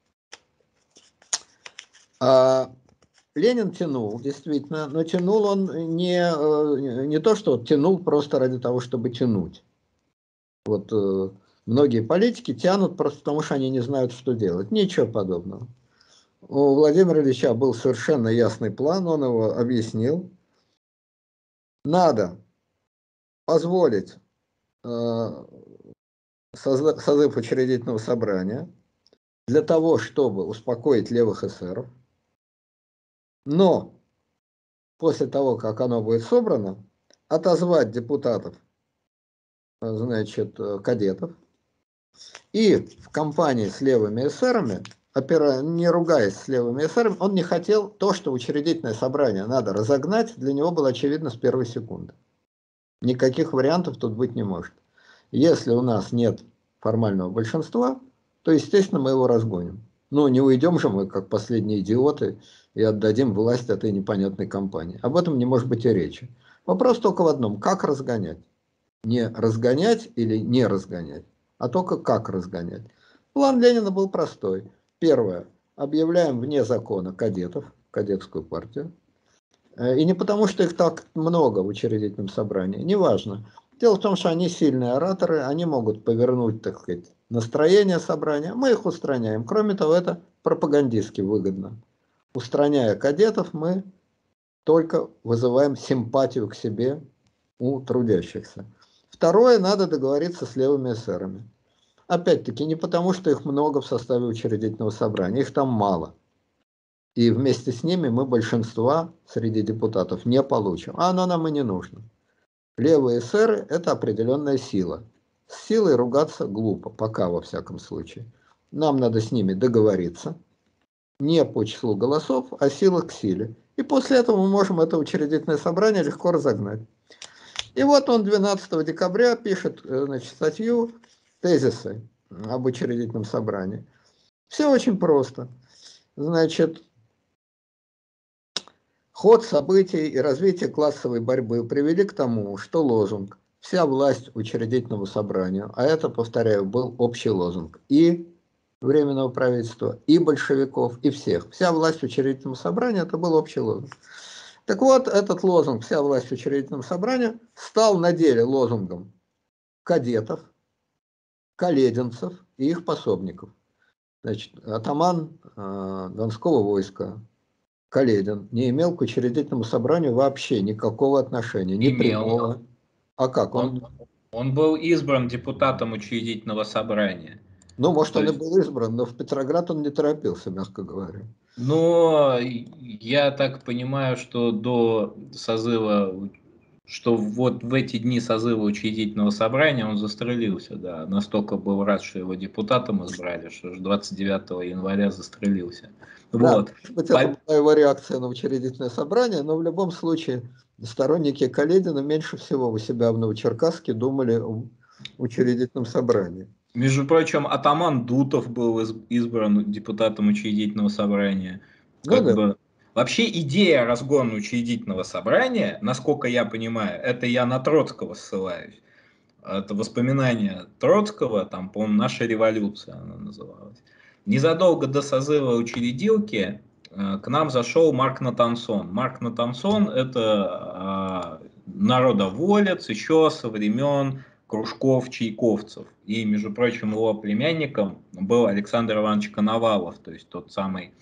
Ленин тянул, действительно, но тянул он не то, что тянул просто ради того, чтобы тянуть. Вот многие политики тянут просто потому, что они не знают, что делать. Ничего подобного. У Владимира Ильича был совершенно ясный план, он его объяснил. Надо позволить созыв учредительного собрания для того, чтобы успокоить левых эсеров. Но после того, как оно будет собрано, отозвать депутатов, значит, кадетов, и в компании с левыми эсерами, не ругаясь с левыми эсерами, он не хотел то, что учредительное собрание надо разогнать, для него было очевидно с первой секунды. Никаких вариантов тут быть не может. Если у нас нет формального большинства, то, естественно, мы его разгоним. Ну, не уйдем же мы, как последние идиоты, и отдадим власть этой непонятной компании. Об этом не может быть и речи. Вопрос только в одном: как разгонять? Не разгонять или не разгонять, а только как разгонять. План Ленина был простой. Первое. Объявляем вне закона кадетов, кадетскую партию. И не потому, что их так много в учредительном собрании, неважно. Дело в том, что они сильные ораторы, они могут повернуть, так сказать, настроение собрания, мы их устраняем. Кроме того, это пропагандистски выгодно. Устраняя кадетов, мы только вызываем симпатию к себе у трудящихся. Второе, надо договориться с левыми эсерами. Опять-таки, не потому, что их много в составе учредительного собрания, их там мало. И вместе с ними мы большинства среди депутатов не получим. А оно нам и не нужно. Левые эсеры – это определенная сила. С силой ругаться глупо, пока во всяком случае. Нам надо с ними договориться. Не по числу голосов, а сила к силе. И после этого мы можем это учредительное собрание легко разогнать. И вот он 12 декабря пишет, значит, статью, тезисы об учредительном собрании. Все очень просто. Значит, ход событий и развитие классовой борьбы привели к тому, что лозунг «Вся власть учредительному собранию», а это, повторяю, был общий лозунг и Временного правительства, и большевиков, и всех. Вся власть учредительному собранию – это был общий лозунг. Так вот, этот лозунг «Вся власть учредительному собранию» стал на деле лозунгом кадетов, калединцев и их пособников. Значит, атаман Донского войска Каледин не имел к учредительному собранию вообще никакого отношения, ни прямого. А как? Он был избран депутатом учредительного собрания. Ну, может, он и был избран, но в Петроград он не торопился, мягко говоря. Но я так понимаю, что до созыва, что вот в эти дни созыва учредительного собрания он застрелился, да. Настолько был рад, что его депутатом избрали, что 29 января застрелился. Да, вот. Может быть, это была его реакция на учредительное собрание, но в любом случае сторонники Каледина меньше всего у себя в Новочеркасске думали о учредительном собрании. Между прочим, атаман Дутов был избран депутатом учредительного собрания. Вообще идея разгона учредительного собрания, насколько я понимаю, это я на Троцкого ссылаюсь. Это воспоминания Троцкого, там, по-моему, «Наша революция» она называлась. Незадолго до созыва учредилки к нам зашел Марк Натансон. Марк Натансон – это народоволец еще со времен кружков чайковцев. И, между прочим, его племянником был Александр Иванович Коновалов, то есть тот самый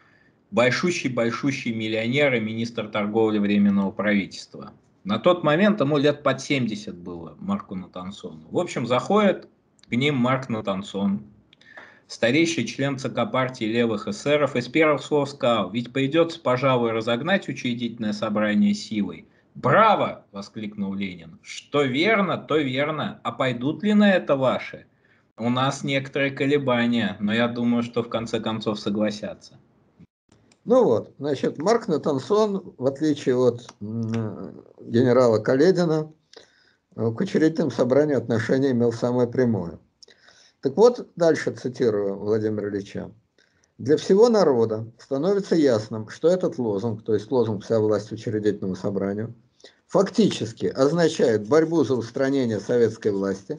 большущий миллионер и министр торговли Временного правительства. На тот момент ему лет под 70 было, Марку Натансону. В общем, заходит к ним Марк Натансон, старейший член ЦК партии левых эсеров, и с первых слов сказал: ведь придется, пожалуй, разогнать учредительное собрание силой. «Браво!» – воскликнул Ленин. «Что верно, то верно. А пойдут ли на это ваши? У нас некоторые колебания, но я думаю, что в конце концов согласятся». Ну вот, значит, Марк Натансон, в отличие от генерала Каледина, к учредительному собранию отношение имел самое прямое. Так вот, дальше цитирую Владимира Ильича. Для всего народа становится ясным, что этот лозунг, то есть лозунг «Вся власть учредительному собранию», фактически означает борьбу за устранение советской власти,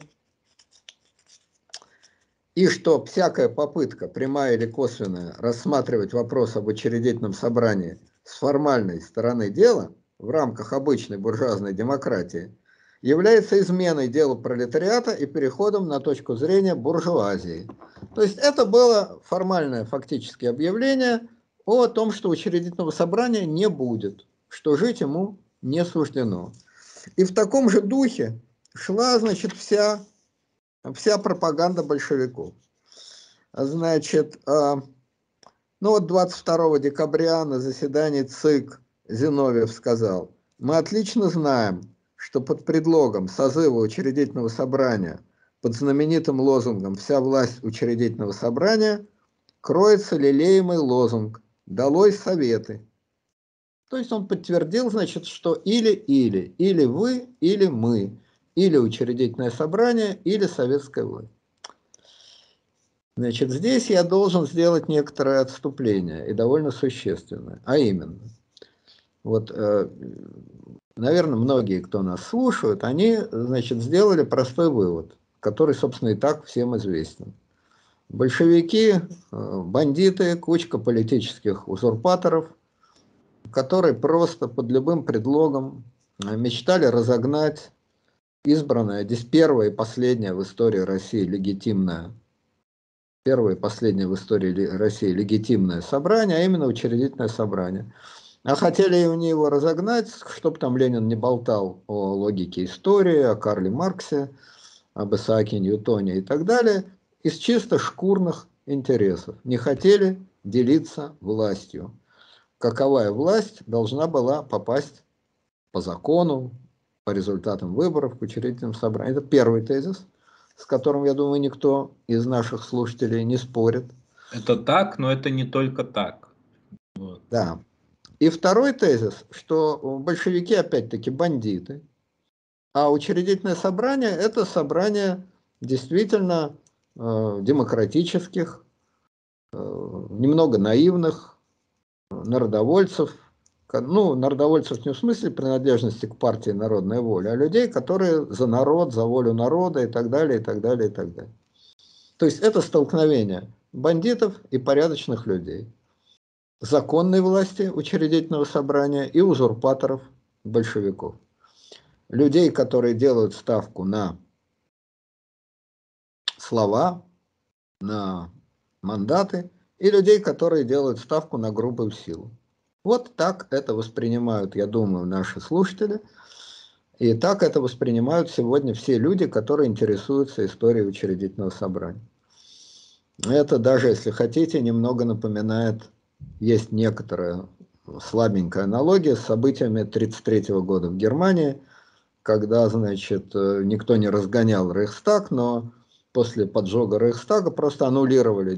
и что всякая попытка, прямая или косвенная, рассматривать вопрос об учредительном собрании с формальной стороны дела в рамках обычной буржуазной демократии является изменой делу пролетариата и переходом на точку зрения буржуазии. То есть это было формальное фактически объявление о том, что учредительного собрания не будет, что жить ему не суждено. И в таком же духе шла, значит, вся пропаганда большевиков. Значит, ну вот 22 декабря на заседании ЦИК Зиновьев сказал: мы отлично знаем, что под предлогом созыва учредительного собрания, под знаменитым лозунгом «Вся власть учредительного собрания» кроется лелеемый лозунг «Долой советы». То есть он подтвердил, значит, что или вы, или мы, или учредительное собрание, или советская власть. Значит, здесь я должен сделать некоторое отступление, и довольно существенное, а именно, вот, наверное, многие, кто нас слушают, они, значит, сделали простой вывод, который, собственно, и так всем известен. Большевики, бандиты, кучка политических узурпаторов, которые просто под любым предлогом мечтали разогнать избранное, здесь первое и последнее в истории России легитимное, первое и последнее в истории России легитимное собрание, а именно учредительное собрание. А хотели они его разогнать, чтобы там Ленин не болтал о логике истории, о Карле Марксе, об Исааке Ньютоне и так далее, из чисто шкурных интересов. Не хотели делиться властью. Каковая власть должна была попасть по закону, по результатам выборов к учредительному собранию. Это первый тезис, с которым, я думаю, никто из наших слушателей не спорит. Это так, но это не только так. Вот. Да. И второй тезис, что большевики опять-таки бандиты, а учредительное собрание – это собрание действительно демократических, немного наивных народовольцев, ну, народовольцев не в смысле принадлежности к партии «Народная воля», а людей, которые за народ, за волю народа и так далее, и так далее, и так далее. То есть это столкновение бандитов и порядочных людей, законной власти учредительного собрания и узурпаторов большевиков. Людей, которые делают ставку на слова, на мандаты, и людей, которые делают ставку на грубую силу. Вот так это воспринимают, я думаю, наши слушатели, и так это воспринимают сегодня все люди, которые интересуются историей учредительного собрания. Это даже, если хотите, немного напоминает, есть некоторая слабенькая аналогия с событиями 1933 года в Германии, когда, значит, никто не разгонял Рейхстаг, но после поджога Рейхстага просто аннулировали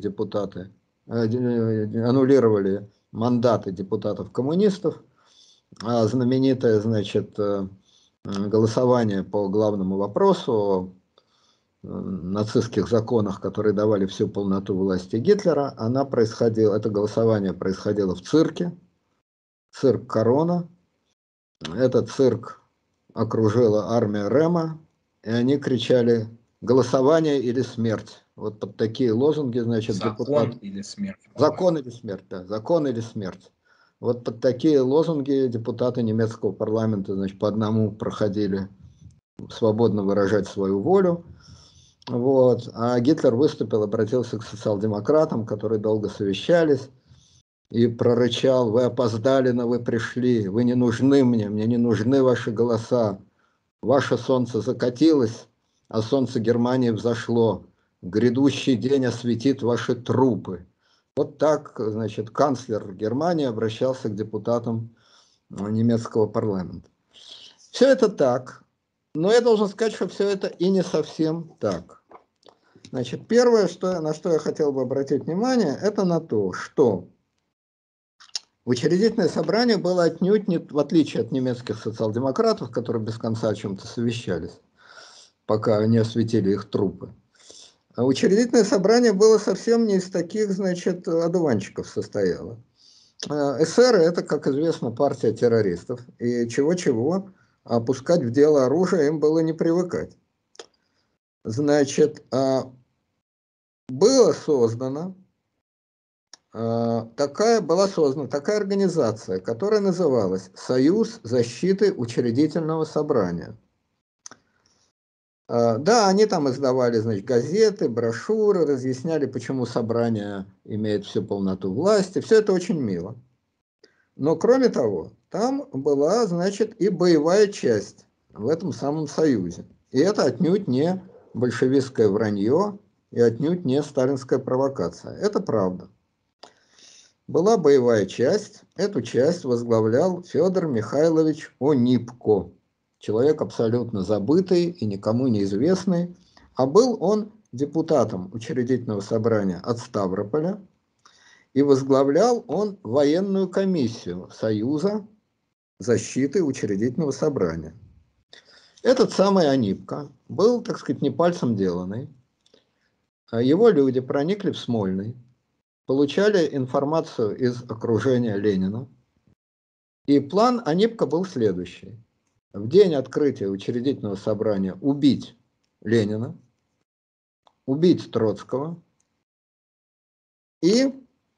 аннулировали мандаты депутатов-коммунистов, а знаменитое, значит, голосование по главному вопросу о нацистских законах, которые давали всю полноту власти Гитлера, это голосование происходило в цирке, цирк Корона. Этот цирк окружила армия Рема, и они кричали «голосование или смерть». Вот под такие лозунги, значит, Закон или смерть. Закон или смерть, да, закон или смерть. Вот под такие лозунги депутаты немецкого парламента, значит, по одному проходили свободно выражать свою волю. Вот. А Гитлер выступил, обратился к социал-демократам, которые долго совещались, и прорычал: вы опоздали, но вы пришли, вы не нужны мне не нужны ваши голоса. Ваше солнце закатилось, а солнце Германии взошло. Грядущий день осветит ваши трупы. Вот так, значит, канцлер Германии обращался к депутатам немецкого парламента. Все это так, но я должен сказать, что все это и не совсем так. Значит, первое, на что я хотел бы обратить внимание, это на то, что учредительное собрание было отнюдь не, в отличие от немецких социал-демократов, которые без конца о чем-то совещались, пока не осветили их трупы. А учредительное собрание было совсем не из таких, значит, одуванчиков состояло. Эсеры – это, как известно, партия террористов, и чего-чего, опускать в дело оружие им было не привыкать. Значит, была создана такая организация, которая называлась «Союз защиты учредительного собрания». Да, они там издавали, значит, газеты, брошюры, разъясняли, почему собрание имеет всю полноту власти. Все это очень мило. Но кроме того, там была, значит, и боевая часть в этом самом союзе. И это отнюдь не большевистское вранье и отнюдь не сталинская провокация. Это правда. Была боевая часть. Эту часть возглавлял Федор Михайлович Онипко. Человек абсолютно забытый и никому неизвестный. А был он депутатом учредительного собрания от Ставрополя. И возглавлял он военную комиссию Союза защиты учредительного собрания. Этот самый Онипко был, так сказать, не пальцем деланный. Его люди проникли в Смольный, получали информацию из окружения Ленина. И план Онипко был следующий. В день открытия учредительного собрания убить Ленина, убить Троцкого и,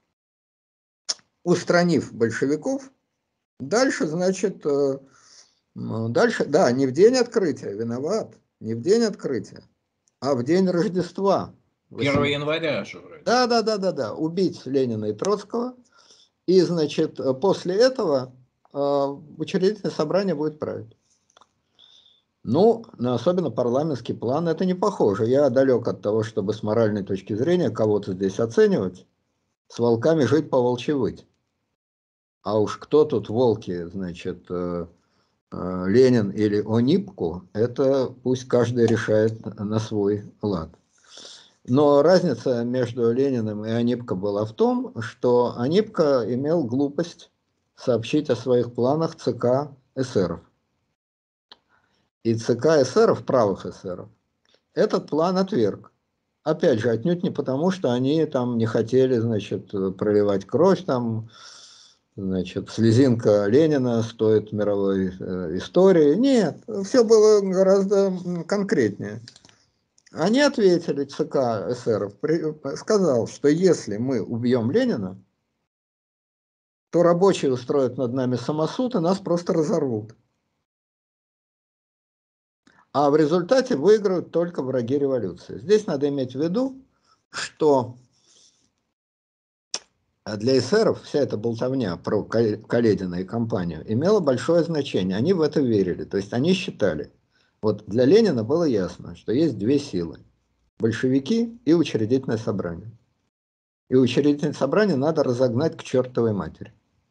устранив большевиков, дальше, значит, дальше, да, не в день открытия, виноват, не в день открытия, а в день Рождества. 1 января же вроде. Да, убить Ленина и Троцкого, и, значит, после этого учредительное собрание будет править. Ну, на особенно парламентский план это не похоже. Я далек от того, чтобы с моральной точки зрения кого-то здесь оценивать. С волками жить, по волчьи выть. А уж кто тут волки, значит, Ленин или Онипко, это пусть каждый решает на свой лад. Но разница между Лениным и Онипко была в том, что Онипко имел глупость сообщить о своих планах ЦК эсеров. И ЦК эсеров, правых эсеров, этот план отверг. Опять же, отнюдь не потому, что они там не хотели, значит, проливать кровь, там, значит, слезинка Ленина стоит мировой истории. Нет, все было гораздо конкретнее. Они ответили, ЦК эсеров сказал, что если мы убьем Ленина, то рабочие устроят над нами самосуд и нас просто разорвут. А в результате выиграют только враги революции. Здесь надо иметь в виду, что для эсеров вся эта болтовня про Каледина и компанию имела большое значение. Они в это верили. То есть они считали, вот для Ленина было ясно, что есть две силы. Большевики и учредительное собрание. И учредительное собрание надо разогнать к чертовой матери.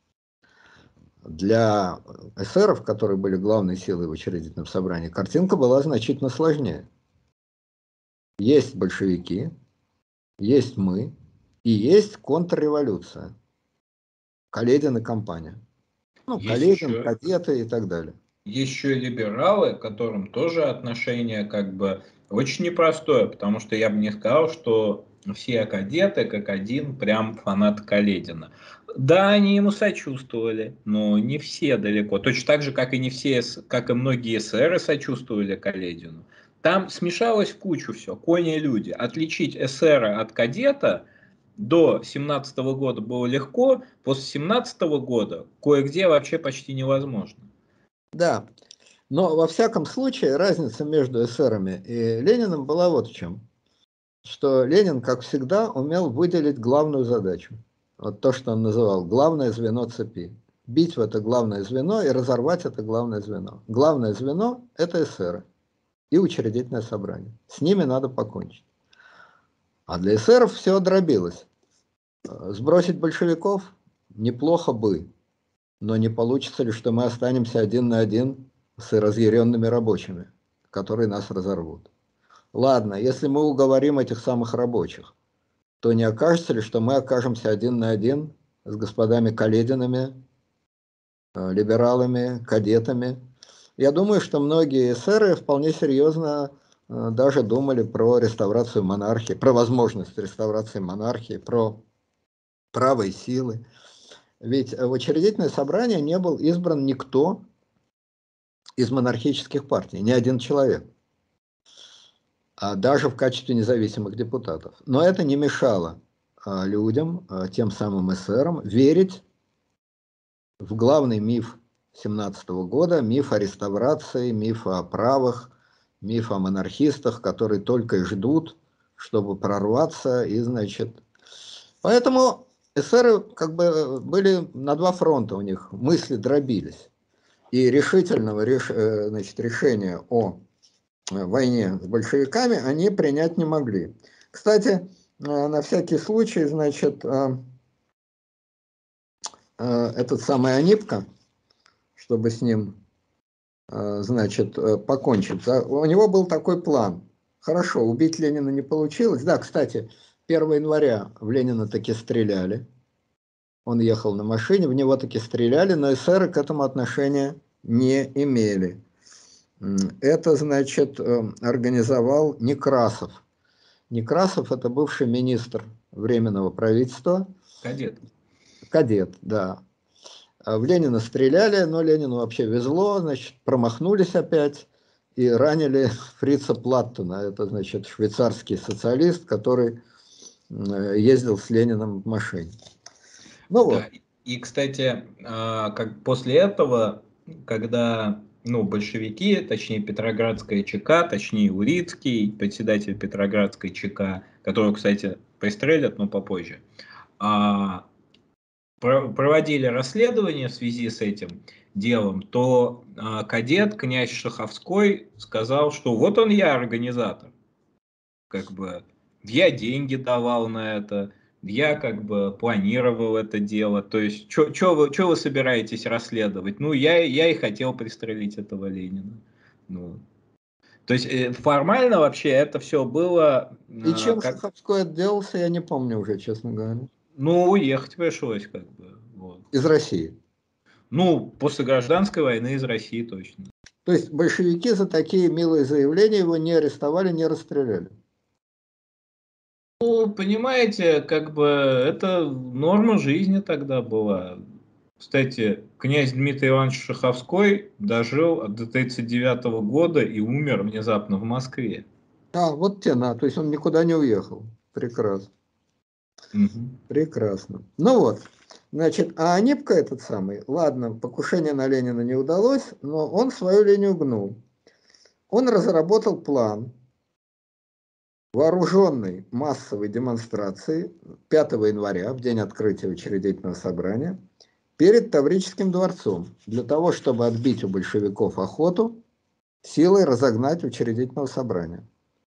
Для эсеров, которые были главной силой в учредительном собрании, картинка была значительно сложнее. Есть большевики, есть мы, и есть контрреволюция. Каледин и компания. Ну, Каледин, кадеты и так далее. Еще либералы, к которым тоже отношение как бы очень непростое, потому что я бы не сказал, что все кадеты как один прям фанат Каледина. Да, они ему сочувствовали, но не все далеко. Точно так же, как и не все, как и многие эсеры сочувствовали Каледину. Там смешалось в кучу все, кони и люди. Отличить эсера от кадета до 17 года было легко, после 17 года кое-где вообще почти невозможно. Да, но во всяком случае разница между эсерами и Лениным была вот в чем. Что Ленин, как всегда, умел выделить главную задачу. Вот то, что он называл главное звено цепи. Бить в это главное звено и разорвать это главное звено. Главное звено – это эсеры и учредительное собрание. С ними надо покончить. А для эсеров все дробилось. Сбросить большевиков неплохо бы, но не получится ли, что мы останемся один на один с разъяренными рабочими, которые нас разорвут. Ладно, если мы уговорим этих самых рабочих, то не окажется ли, что мы окажемся один на один с господами Калединами, либералами, кадетами. Я думаю, что многие эсеры вполне серьезно даже думали про реставрацию монархии, про возможность реставрации монархии, про право и силы. Ведь в учредительное собрание не был избран никто из монархических партий, ни один человек, даже в качестве независимых депутатов. Но это не мешало людям, тем самым эсерам, верить в главный миф 17 года, миф о реставрации, миф о правах, миф о монархистах, которые только и ждут, чтобы прорваться, и, значит... Поэтому эсеры как бы были на два фронта у них, мысли дробились. И решительного значит, решения о войне с большевиками они принять не могли. Кстати, на всякий случай, значит, этот самый Анипко, чтобы с ним, значит, покончить, у него был такой план. Хорошо, убить Ленина не получилось. Да, кстати, 1 января в Ленина таки стреляли. Он ехал на машине, в него таки стреляли, но эсеры к этому отношения не имели. Это, значит, организовал Некрасов. Некрасов – это бывший министр Временного правительства. Кадет. Кадет, да. В Ленина стреляли, но Ленину вообще везло, значит, промахнулись опять и ранили Фрица Платтона. Это, значит, швейцарский социалист, который ездил с Лениным в машине. Ну да. вот. И, кстати, как после этого, когда большевики, точнее Петроградская ЧК, точнее Урицкий, председатель Петроградской ЧК, которого, кстати, пристрелят, но попозже, проводили расследование в связи с этим делом, то кадет, князь Шаховской, сказал, что вот он я организатор. Как бы я деньги давал на это, я как бы планировал это дело. То есть, что вы собираетесь расследовать? Ну, я и хотел пристрелить этого Ленина. Ну, то есть, формально вообще это все было... И чем Шаховской отделался, я не помню уже, честно говоря. Ну, уехать пришлось как бы. Вот. Из России. Ну, после гражданской войны из России точно. То есть большевики за такие милые заявления его не арестовали, не расстреляли. Ну, понимаете, как бы это норма жизни тогда была. Кстати, князь Дмитрий Иванович Шаховской дожил до 1939 года и умер внезапно в Москве. Вот тена, то есть он никуда не уехал. Прекрасно. Угу. Прекрасно. Ну вот, значит, а Анипко этот самый, ладно, покушение на Ленина не удалось, но он свою линию гнул. Он разработал план вооруженной массовой демонстрации 5 января, в день открытия учредительного собрания, перед Таврическим дворцом, для того, чтобы отбить у большевиков охоту силой разогнать учредительного собрания.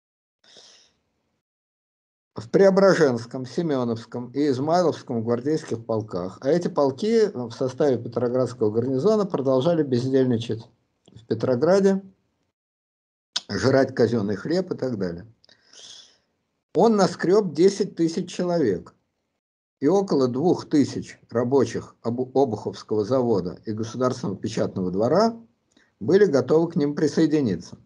В Преображенском, Семеновском и Измайловском гвардейских полках, а эти полки в составе Петроградского гарнизона продолжали бездельничать в Петрограде, жрать казенный хлеб и так далее. Он наскреб 10 тысяч человек, и около 2000 рабочих Обуховского завода и Государственного печатного двора были готовы к ним присоединиться.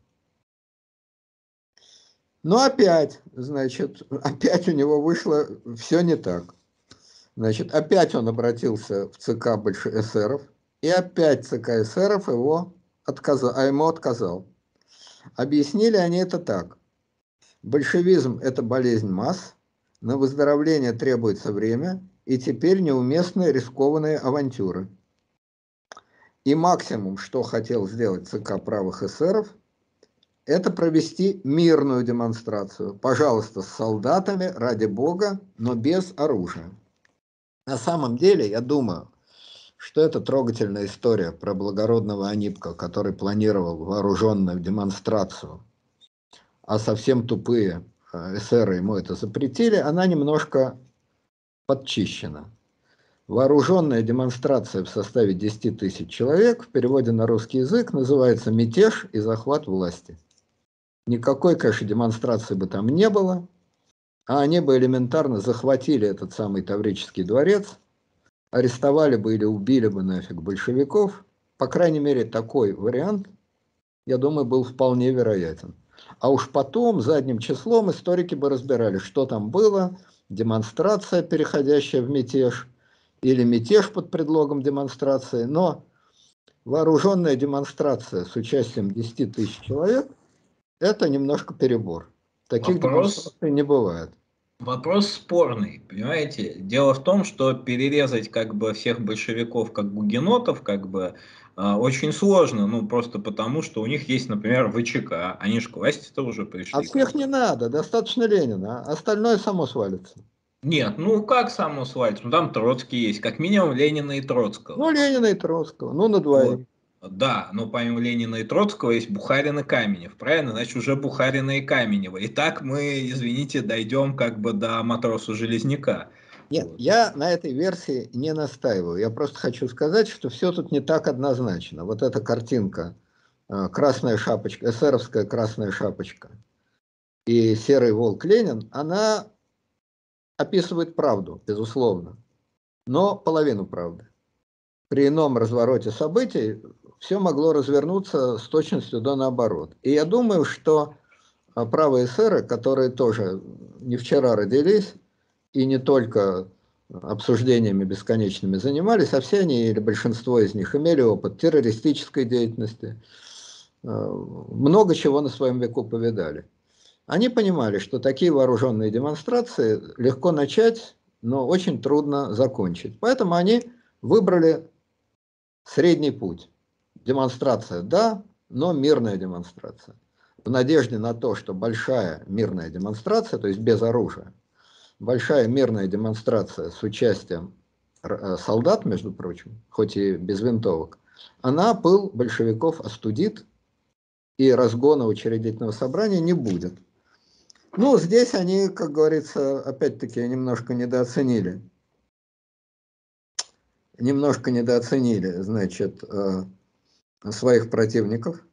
Но опять, значит, опять у него вышло все не так. Значит, опять он обратился в ЦК эсеров, и опять ЦК эсеров ему отказал. Объяснили они это так. Большевизм – это болезнь масс, на выздоровление требуется время, и теперь неуместны рискованные авантюры. И максимум, что хотел сделать ЦК правых эсеров, это провести мирную демонстрацию. Пожалуйста, с солдатами, ради бога, но без оружия. На самом деле, я думаю, что это трогательная история про благородного Анипко, который планировал вооруженную демонстрацию, а совсем тупые эсеры ему это запретили, она немножко подчищена. Вооруженная демонстрация в составе 10 тысяч человек в переводе на русский язык называется «Мятеж и захват власти». Никакой, конечно, демонстрации бы там не было, а они бы элементарно захватили этот самый Таврический дворец, арестовали бы или убили бы нафиг большевиков. По крайней мере, такой вариант, я думаю, был вполне вероятен. А уж потом, задним числом, историки бы разбирали, что там было, демонстрация, переходящая в мятеж, или мятеж под предлогом демонстрации. Но вооруженная демонстрация с участием 10 тысяч человек – это немножко перебор. Таких демонстраций не бывает. Вопрос спорный, понимаете? Дело в том, что перерезать как бы всех большевиков как гугенотов как бы очень сложно, ну просто потому, что у них есть, например, ВЧК, они же к власти-то уже А пришли как всех бы. не надо, достаточно Ленина, а остальное само свалится. Нет, ну как само свалить? Ну там Троцкий есть, как минимум Ленина и Ну, Троцкого. Ленина и Троцкого, ну, на Вот. двоих. Да, но помимо Ленина и Троцкого есть Бухарин и Каменев, правильно? Значит, уже Бухарина и Каменева. И так мы, извините, дойдем как бы до матроса Железняка. Нет, Вот. я на этой версии не настаиваю. Я просто хочу сказать, что все тут не так однозначно. Вот эта картинка, красная шапочка, эсеровская красная шапочка и серый волк Ленин, она описывает правду, безусловно, но половину правды. При ином развороте событий все могло развернуться с точностью до наоборот. И я думаю, что правые эсеры, которые тоже не вчера родились, и не только обсуждениями бесконечными занимались, а все они, или большинство из них, имели опыт террористической деятельности, много чего на своем веку повидали. Они понимали, что такие вооруженные демонстрации легко начать, но очень трудно закончить. Поэтому они выбрали средний путь. Демонстрация, да, но мирная демонстрация. В надежде на то, что большая мирная демонстрация, то есть без оружия, большая мирная демонстрация с участием солдат, между прочим, хоть и без винтовок, она пыл большевиков остудит, и разгона учредительного собрания не будет. Ну, здесь они, как говорится, опять-таки немножко недооценили, значит, своих противников.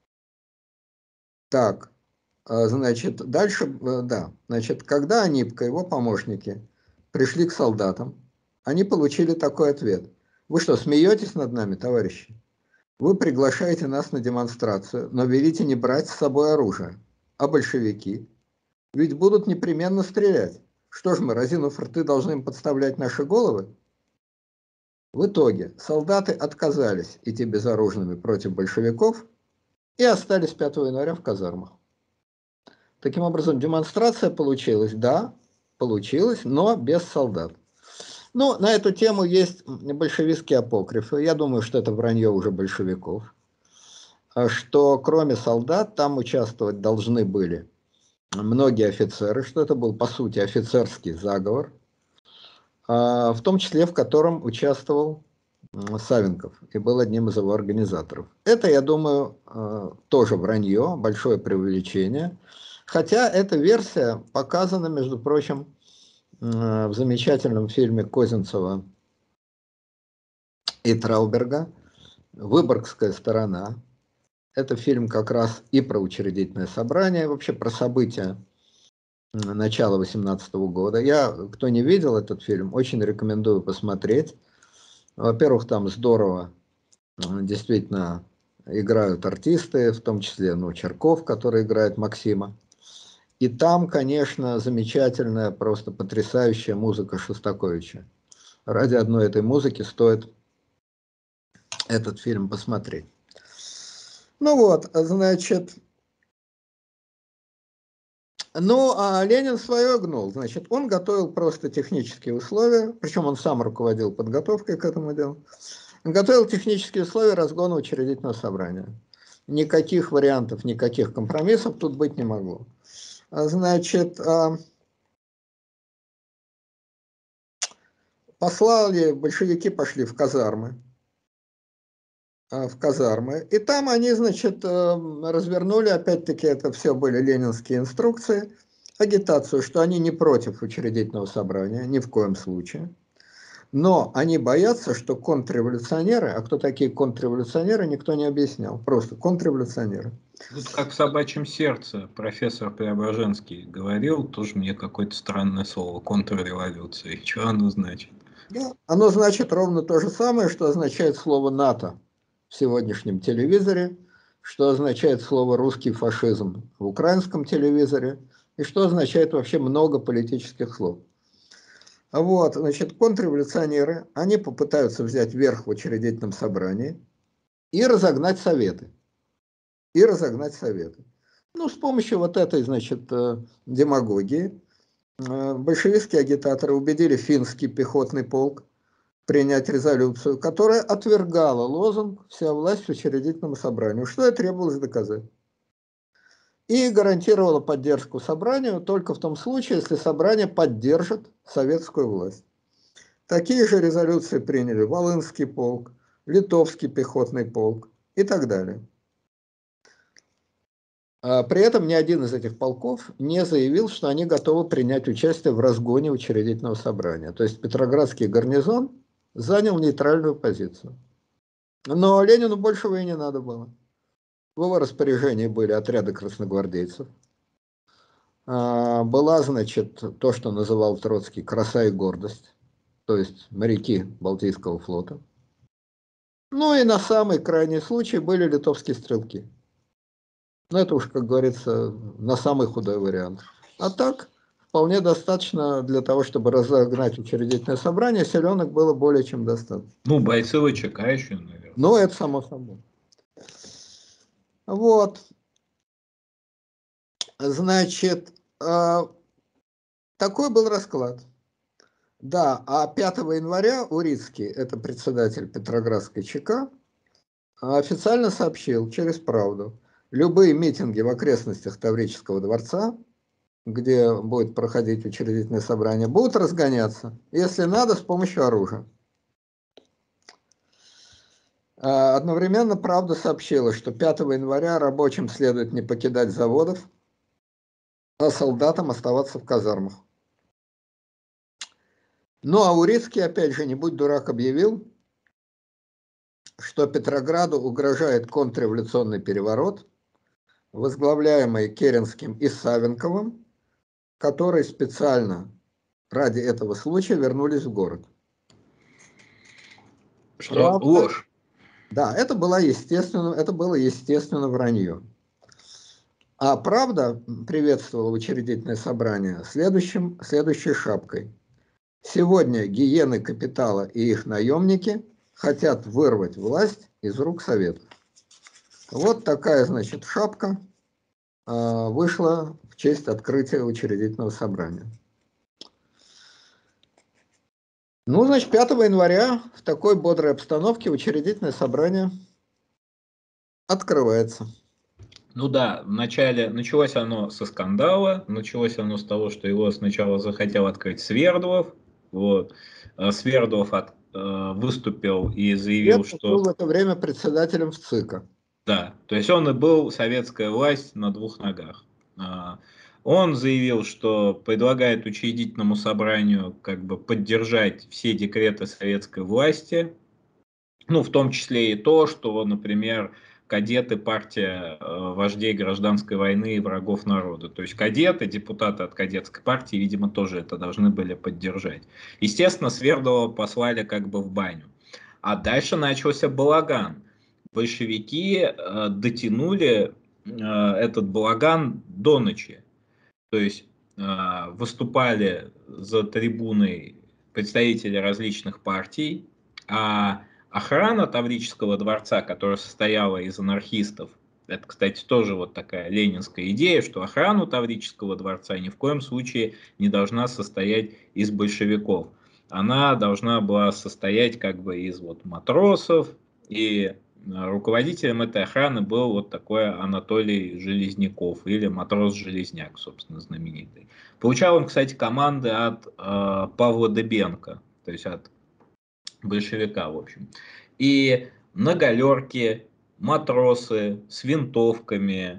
Так, значит, дальше, да, значит, когда Анипка и его помощники пришли к солдатам, они получили такой ответ. Вы что, смеетесь над нами, товарищи? Вы приглашаете нас на демонстрацию, но велите не брать с собой оружие. А большевики? Ведь будут непременно стрелять. Что ж мы, разинув рты, должны им подставлять наши головы? В итоге солдаты отказались идти безоружными против большевиков и остались 5 января в казармах. Таким образом, демонстрация получилась, да, получилась, но без солдат. Ну, на эту тему есть большевистские апокрифы. Я думаю, что это вранье уже большевиков. Что кроме солдат там участвовать должны были многие офицеры, что это был, по сути, офицерский заговор, в том числе в котором участвовал Савенков и был одним из его организаторов. Это, я думаю, тоже вранье, большое преувеличение. Хотя эта версия показана, между прочим, в замечательном фильме Козинцева и Трауберга «Выборгская сторона». Это фильм как раз и про учредительное собрание, вообще про события начала 18 года. Кто не видел этот фильм, очень рекомендую посмотреть. Во-первых, там здорово действительно играют артисты, в том числе Черков, который играет Максима. И там, конечно, замечательная, просто потрясающая музыка Шостаковича. Ради одной этой музыки стоит этот фильм посмотреть. Ну вот, значит, а Ленин свое гнул. Значит, он готовил просто технические условия, причем он сам руководил подготовкой к этому делу. Он готовил технические условия разгона учредительного собрания. Никаких вариантов, никаких компромиссов тут быть не могло. Значит, большевики пошли в казармы, и там они, значит, развернули, опять-таки, это все были ленинские инструкции, агитацию, что они не против учредительного собрания, ни в коем случае. Но они боятся, что контрреволюционеры, а кто такие контрреволюционеры, никто не объяснял, просто контрреволюционеры. Вот как в «Собачьем сердце» профессор Преображенский говорил, тоже мне какое-то странное слово, контрреволюция. Что оно значит? Да, оно значит ровно то же самое, что означает слово НАТО в сегодняшнем телевизоре, что означает слово русский фашизм в украинском телевизоре, и что означает вообще много политических слов. Вот, значит, контрреволюционеры, они попытаются взять верх в учредительном собрании и разогнать советы. Ну, с помощью вот этой, значит, демагогии. большевистские агитаторы убедили финский пехотный полк принять резолюцию, которая отвергала лозунг «Вся власть учредительному собранию», что и требовалось доказать. И гарантировала поддержку собранию только в том случае, если собрание поддержит советскую власть. Такие же резолюции приняли Волынский полк, Литовский пехотный полк и так далее. При этом ни один из этих полков не заявил, что они готовы принять участие в разгоне учредительного собрания. То есть Петроградский гарнизон занял нейтральную позицию. Но Ленину большего и не надо было. В его распоряжении были отряды красногвардейцев. Была, значит, то, что называл Троцкий «краса и гордость», то есть моряки Балтийского флота. Ну и на самый крайний случай были литовские стрелки. Но это уж, как говорится, на самый худой вариант. А так, вполне достаточно для того, чтобы разогнать учредительное собрание, селенок было более чем достаточно. Ну, бойцы ВЧК еще, наверное. Ну, это само собой. Вот. Значит, такой был расклад. Да, а 5 января Урицкий, это председатель Петроградской ЧК, официально сообщил через «Правду», любые митинги в окрестностях Таврического дворца, где будет проходить учредительное собрание, будут разгоняться, если надо, с помощью оружия. Одновременно «Правда» сообщила, что 5 января рабочим следует не покидать заводов, а солдатам оставаться в казармах. Ну а Урицкий, опять же, не будь дурак, объявил, что Петрограду угрожает контрреволюционный переворот, возглавляемый Керенским и Савенковым, которые специально ради этого случая вернулись в город. Что Правда, ложь. Да, это было естественно вранье. А «Правда» приветствовала учредительное собрание следующей шапкой. Сегодня гиены капитала и их наемники хотят вырвать власть из рук Советов. Вот такая, значит, шапка вышла в честь открытия учредительного собрания. Ну, значит, 5 января в такой бодрой обстановке учредительное собрание открывается. Ну да, вначале началось оно со скандала, началось оно с того, что его сначала захотел открыть Свердлов. Вот. Свердлов выступил и заявил, Свердлов что... был в это время председателем ВЦИКа. Да, то есть он и был советская власть на двух ногах. Он заявил, что предлагает учредительному собранию как бы поддержать все декреты советской власти, ну, в том числе и то, что, например, кадеты партия вождей гражданской войны и врагов народа. То есть кадеты, депутаты от кадетской партии, видимо, тоже это должны были поддержать. Естественно, Свердлова послали как бы в баню. А дальше начался балаган. Большевики дотянули этот балаган до ночи. То есть выступали за трибуной представители различных партий, а охрана Таврического дворца, которая состояла из анархистов, это, кстати, тоже вот такая ленинская идея, что охрану Таврического дворца ни в коем случае не должна состоять из большевиков. Она должна была состоять как бы из вот матросов, и руководителем этой охраны был вот такой Анатолий Железняков, или матрос-железняк, собственно, знаменитый. Получал он, кстати, команды от Павла Дыбенко, то есть от большевика, в общем. И на галерке матросы с винтовками,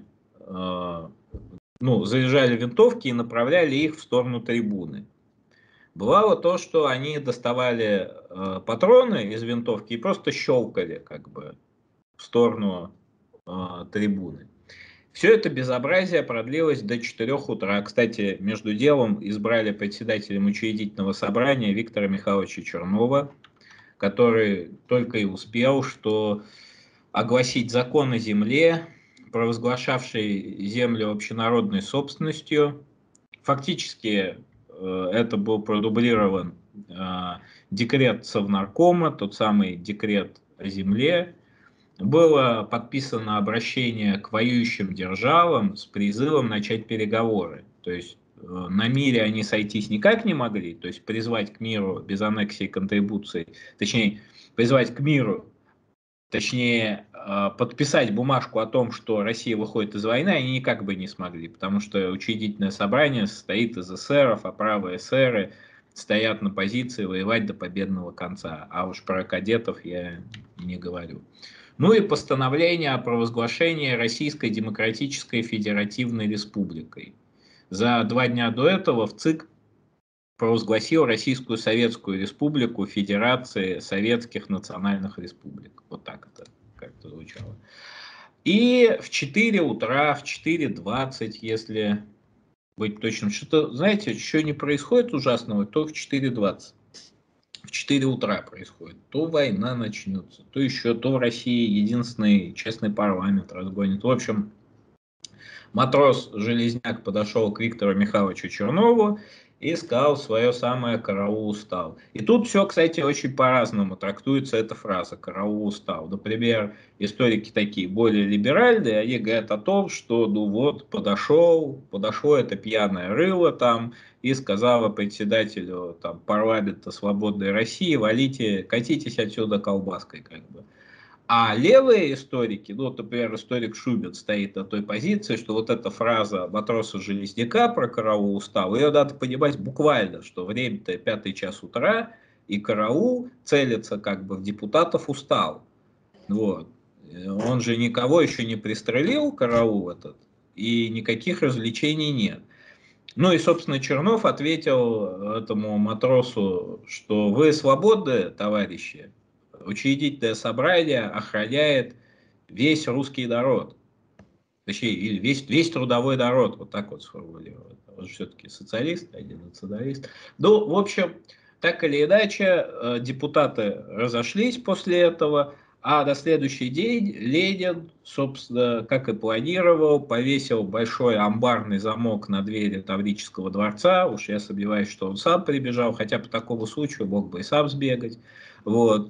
заряжали винтовки и направляли их в сторону трибуны. Бывало то, что они доставали патроны из винтовки и просто щелкали как бы в сторону трибуны. Все это безобразие продлилось до 4 утра. Кстати, между делом избрали председателем учредительного собрания Виктора Михайловича Чернова, который только и успел, что огласить закон о земле, провозглашавший землю общенародной собственностью. Фактически это был продублирован декрет Совнаркома, тот самый декрет о земле. Было подписано обращение к воюющим державам с призывом начать переговоры. То есть на мире они сойтись никак не могли, то есть призвать к миру без аннексии и контрибуции, точнее, призвать к миру, точнее, подписать бумажку о том, что Россия выходит из войны, они никак бы не смогли, потому что учредительное собрание состоит из эсеров, а правые эсеры стоят на позиции воевать до победного конца, а уж про кадетов я не говорю. Ну и постановление о провозглашении Российской Демократической Федеративной Республикой. За 2 дня до этого в ЦИК провозгласил Российскую Советскую Республику Федерации Советских Национальных Республик. Вот так это как-то звучало. И в 4 утра, в 4:20, если быть точным, что-то, знаете, что не происходит ужасного, то в 4:20. В 4 утра происходит. То война начнется, то еще, то в России единственный честный парламент разгонит. В общем, матрос Железняк подошел к Виктору Михайловичу Чернову и сказал свое самое «караул устал». И тут все, кстати, очень по-разному трактуется эта фраза «караул устал». Например, историки такие более либеральные, они говорят о том, что ну вот подошло это пьяное рыло там и сказала председателю там, парламента Свободной России: валите, катитесь отсюда колбаской как бы. А левые историки, ну, вот, например, историк Шубин стоит на той позиции, что вот эта фраза матроса Железняка про караул устал, ее надо понимать буквально, что время-то 5 час утра, и караул целится как бы в депутатов устал. Вот. Он же никого еще не пристрелил, караул этот, и никаких развлечений нет. Ну и, собственно, Чернов ответил этому матросу, что вы свободны, товарищи, учредительное собрание охраняет весь русский народ. Точнее, или весь трудовой народ, вот так вот сформулировать. Он же все-таки социалист, а не националист. Ну, в общем, так или иначе, депутаты разошлись после этого, а на следующий день Ленин, собственно, как и планировал, повесил большой амбарный замок на двери Таврического дворца. Уж я сомневаюсь, что он сам прибежал, хотя по такому случаю мог бы и сам сбегать. Вот.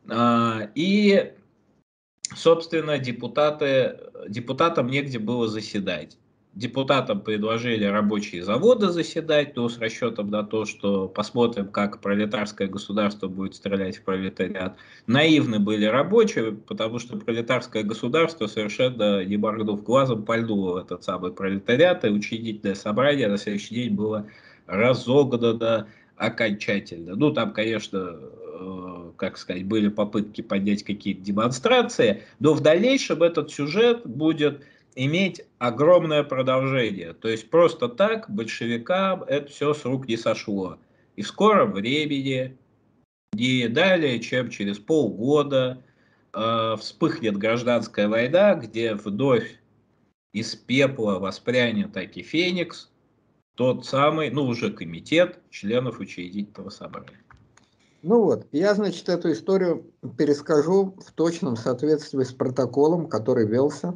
И, собственно, депутатам негде было заседать. Депутатам предложили рабочие заводы заседать, но с расчетом на то, что посмотрим, как пролетарское государство будет стрелять в пролетариат. Наивны были рабочие, потому что пролетарское государство, совершенно не моргнув глазом, пальнуло в этот самый пролетариат, и учредительное собрание на следующий день было разогнано окончательно. Ну, там, конечно, как сказать, были попытки поднять какие-то демонстрации, но в дальнейшем этот сюжет будет иметь огромное продолжение. То есть просто так большевикам это все с рук не сошло. И в скором времени, не далее, чем через полгода, вспыхнет гражданская война, где вновь из пепла воспрянет таки Феникс, тот самый, ну уже комитет членов учредительного собрания. Ну вот, я, значит, эту историю перескажу в точном соответствии с протоколом, который велся.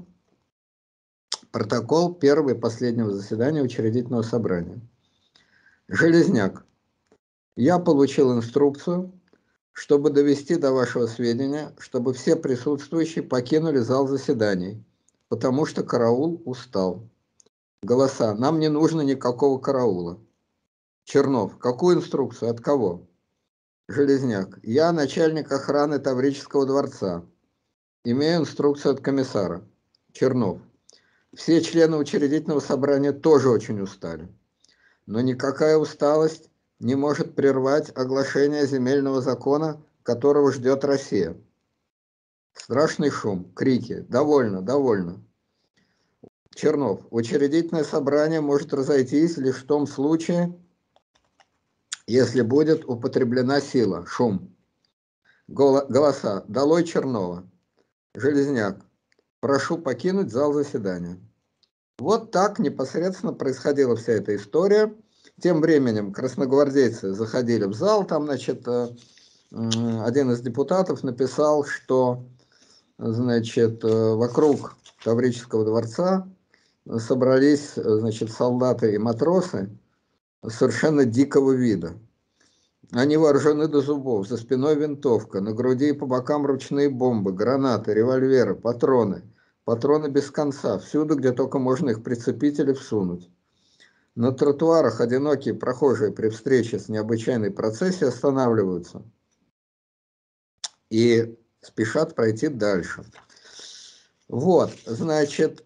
Протокол первого и последнего заседания учредительного собрания. Железняк. Я получил инструкцию, чтобы довести до вашего сведения, чтобы все присутствующие покинули зал заседаний, потому что караул устал. Голоса. Нам не нужно никакого караула. Чернов. Какую инструкцию? От кого? Железняк. Я начальник охраны Таврического дворца. Имею инструкцию от комиссара. Чернов. Все члены учредительного собрания тоже очень устали. Но никакая усталость не может прервать оглашение земельного закона, которого ждет Россия. Страшный шум, крики. Довольно, довольно. Чернов. Учредительное собрание может разойтись лишь в том случае, если будет употреблена сила. Шум. Голоса. Долой Чернова. Железняк. Прошу покинуть зал заседания. Вот так непосредственно происходила вся эта история. Тем временем красногвардейцы заходили в зал, там, значит, один из депутатов написал, что, значит, вокруг Таврического дворца собрались, значит, солдаты и матросы совершенно дикого вида. Они вооружены до зубов, за спиной винтовка, на груди и по бокам ручные бомбы, гранаты, револьверы, патроны. Патроны без конца, всюду, где только можно их прицепить или всунуть. На тротуарах одинокие прохожие при встрече с необычайной процессией останавливаются и спешат пройти дальше. Вот, значит,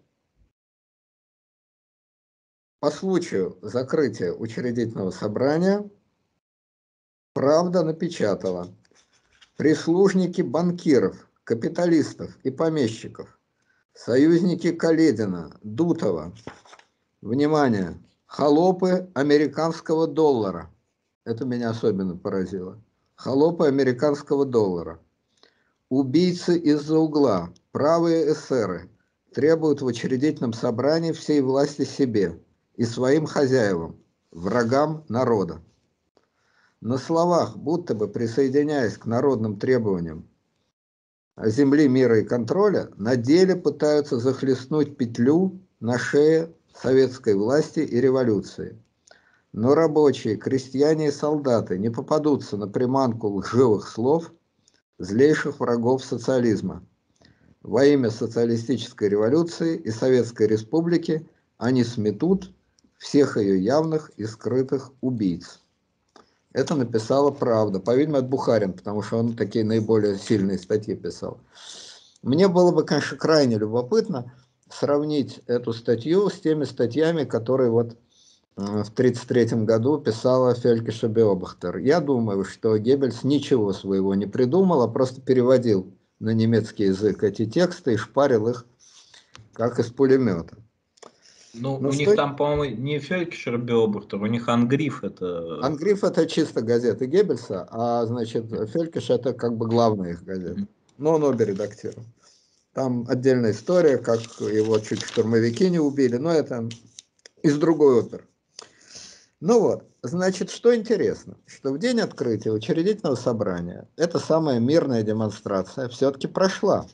по случаю закрытия учредительного собрания «Правда» напечатала: прислужники банкиров, капиталистов и помещиков, союзники Каледина, Дутова, внимание, холопы американского доллара, это меня особенно поразило, холопы американского доллара, убийцы из-за угла, правые эсеры требуют в учредительном собрании всей власти себе и своим хозяевам, врагам народа. На словах, будто бы присоединяясь к народным требованиям земли, мира и контроля, на деле пытаются захлестнуть петлю на шее советской власти и революции. Но рабочие, крестьяне и солдаты не попадутся на приманку лживых слов злейших врагов социализма. Во имя социалистической революции и Советской Республики они сметут всех ее явных и скрытых убийц. Это написала «Правда». По-видимому, это Бухарин, потому что он такие наиболее сильные статьи писал. Мне было бы, конечно, крайне любопытно сравнить эту статью с теми статьями, которые вот в 1933 году писала Фелькиша Беобахтер. Я думаю, что Геббельс ничего своего не придумал, а просто переводил на немецкий язык эти тексты и шпарил их, как из пулемета. Ну, у них там, по-моему, не Фелькишер Беобахтер, у них Ангриф это... Ангриф это чисто газеты Геббельса, а значит Фелькиш это как бы главная их газета. Но он обе редактировал. Там отдельная история, как его чуть штурмовики не убили, но это из другой оперы. Ну вот, значит, что интересно, что в день открытия учредительного собрания эта самая мирная демонстрация все-таки прошла.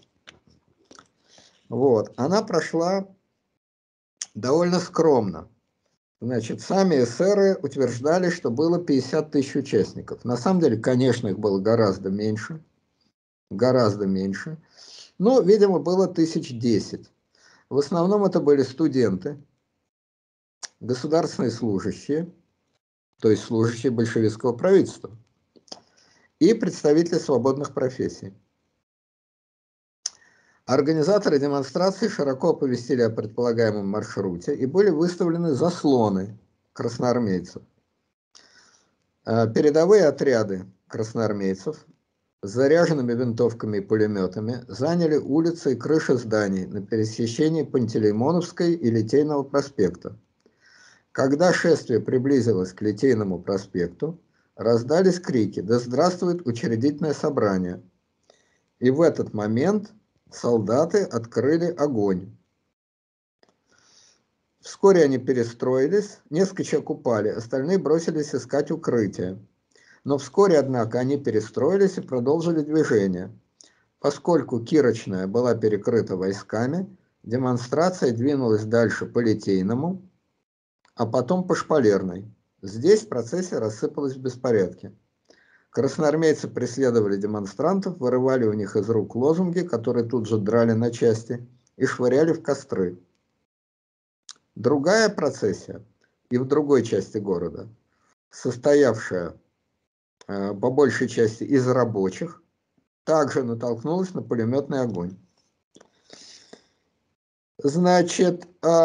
Вот, она прошла довольно скромно. Значит, сами эсеры утверждали, что было 50 тысяч участников. На самом деле, конечно, их было гораздо меньше. Гораздо меньше. Но, видимо, было 1010. В основном это были студенты, государственные служащие, то есть служащие большевистского правительства, и представители свободных профессий. Организаторы демонстрации широко оповестили о предполагаемом маршруте и были выставлены заслоны красноармейцев. Передовые отряды красноармейцев с заряженными винтовками и пулеметами заняли улицы и крыши зданий на пересечении Пантелеймоновской и Литейного проспекта. Когда шествие приблизилось к Литейному проспекту, раздались крики «Да здравствует учредительное собрание!». И в этот момент солдаты открыли огонь. Вскоре они перестроились, несколько человек упали, остальные бросились искать укрытие. Но вскоре, однако, они перестроились и продолжили движение. Поскольку Кирочная была перекрыта войсками, демонстрация двинулась дальше по Литейному, а потом по Шпалерной. Здесь процессия рассыпалась в беспорядке. Красноармейцы преследовали демонстрантов, вырывали у них из рук лозунги, которые тут же драли на части, и швыряли в костры. Другая процессия, и в другой части города, состоявшая по большей части из рабочих, также натолкнулась на пулеметный огонь. Значит,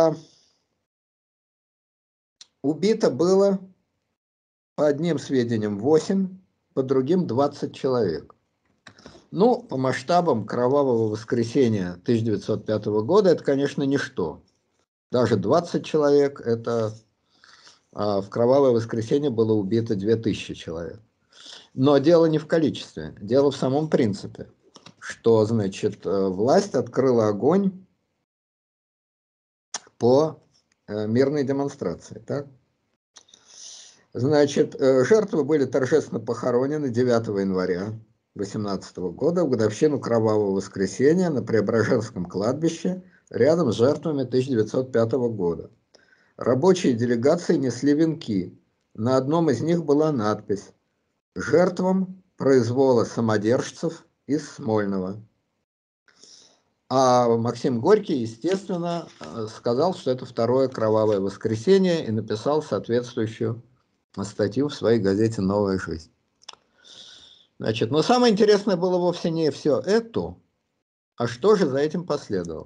убито было, по одним сведениям, 8, по другим 20 человек. Ну, по масштабам кровавого воскресенья 1905 года это, конечно, ничто. Даже 20 человек, это в кровавое воскресенье было убито 2000 человек. Но дело не в количестве, дело в самом принципе, что, значит, власть открыла огонь по мирной демонстрации, так? Значит, жертвы были торжественно похоронены 9 января 18 года в годовщину Кровавого воскресенья на Преображенском кладбище рядом с жертвами 1905 года. Рабочие делегации несли венки. На одном из них была надпись «Жертвам произвола самодержцев из Смольного». А Максим Горький, естественно, сказал, что это второе кровавое воскресенье и написал соответствующую статью в своей газете «Новая жизнь». Значит, но самое интересное было вовсе не все это, а что же за этим последовало.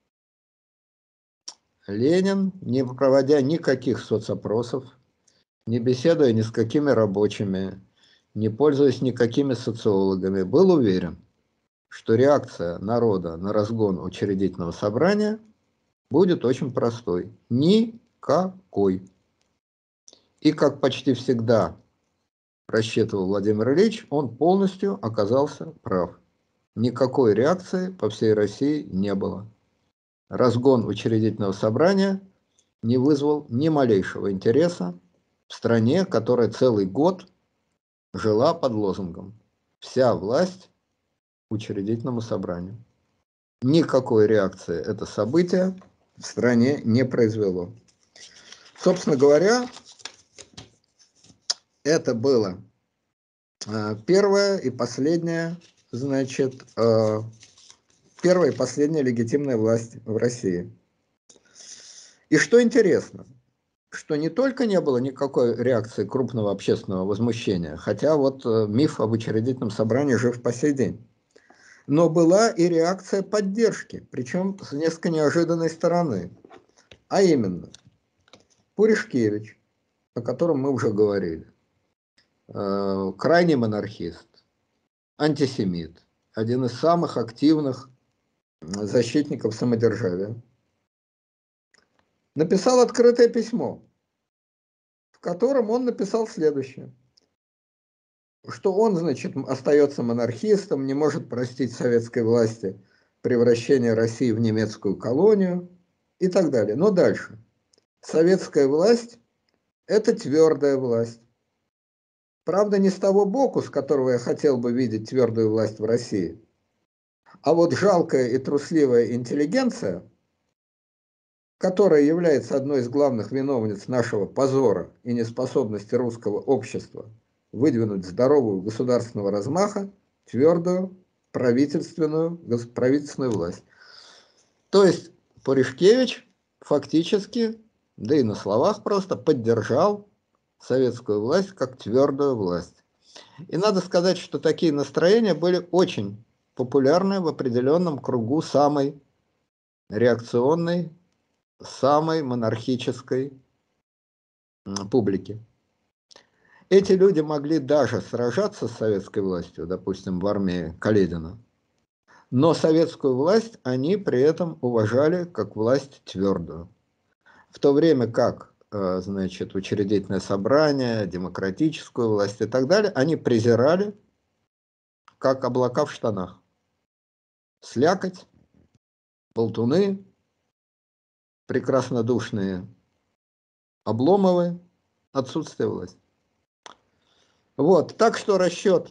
Ленин, не проводя никаких соцопросов, не беседуя ни с какими рабочими, не пользуясь никакими социологами, был уверен, что реакция народа на разгон учредительного собрания будет очень простой. Никакой. И как почти всегда рассчитывал Владимир Ильич, он полностью оказался прав. Никакой реакции по всей России не было. Разгон учредительного собрания не вызвал ни малейшего интереса в стране, которая целый год жила под лозунгом «Вся власть учредительному собранию». Никакой реакции это событие в стране не произвело. Собственно говоря, это было первая и последняя, значит, первая и последняя легитимная власть в России. И что интересно, что не только не было никакой реакции крупного общественного возмущения, хотя вот миф об учредительном собрании жив по сей день, но была и реакция поддержки, причем с несколько неожиданной стороны. А именно, Пуришкевич, о котором мы уже говорили, крайний монархист, антисемит, один из самых активных защитников самодержавия, написал открытое письмо, в котором он написал следующее, что он, значит, остается монархистом, не может простить советской власти превращение России в немецкую колонию и так далее. Но дальше. Советская власть – это твердая власть. Правда, не с того боку, с которого я хотел бы видеть твердую власть в России, а вот жалкая и трусливая интеллигенция, которая является одной из главных виновниц нашего позора и неспособности русского общества выдвинуть здоровую государственного размаха, твердую правительственную власть. То есть Пуришкевич фактически, да и на словах просто, поддержал советскую власть как твердую власть. И надо сказать, что такие настроения были очень популярны в определенном кругу самой реакционной, самой монархической публики. Эти люди могли даже сражаться с советской властью, допустим, в армии Каледина, но советскую власть они при этом уважали как власть твердую. В то время как, значит, учредительное собрание, демократическую власть и так далее, они презирали как облака в штанах. Слякоть, болтуны, прекраснодушные Обломовы, отсутствие власти. Вот, так что расчет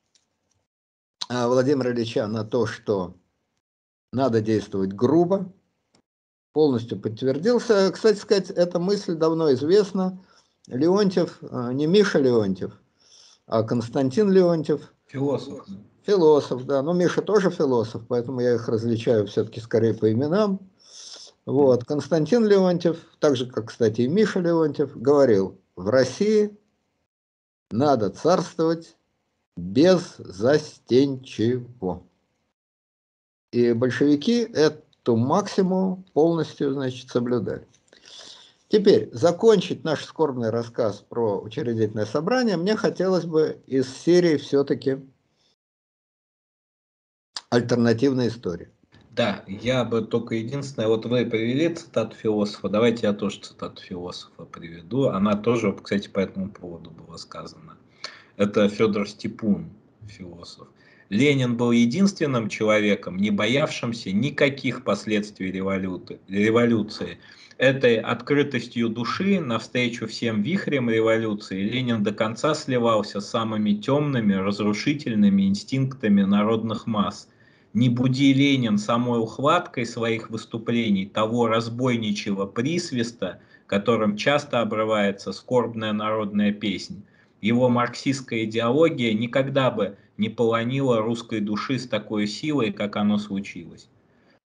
Владимира Ильича на то, что надо действовать грубо, полностью подтвердился. Кстати сказать, эта мысль давно известна. Леонтьев, не Миша Леонтьев, а Константин Леонтьев. Философ. Философ, да. Но Миша тоже философ, поэтому я их различаю все-таки скорее по именам. Вот. Константин Леонтьев, так же, как, кстати, и Миша Леонтьев, говорил, в России надо царствовать беззастенчиво. И большевики эту максимум полностью, значит, соблюдали. Теперь, закончить наш скорбный рассказ про учредительное собрание мне хотелось бы из серии все-таки альтернативной истории. Да, я бы только единственное, вот вы привели цитату философа, давайте я тоже цитату философа приведу, она тоже, кстати, по этому поводу была сказана. Это Федор Степун, философ. Ленин был единственным человеком, не боявшимся никаких последствий революции. Этой открытостью души навстречу всем вихрям революции Ленин до конца сливался с самыми темными, разрушительными инстинктами народных масс. Не буди, Ленин, самой ухваткой своих выступлений того разбойничьего присвиста, которым часто обрывается скорбная народная песнь. Его марксистская идеология никогда бы не полонила русской души с такой силой, как оно случилось.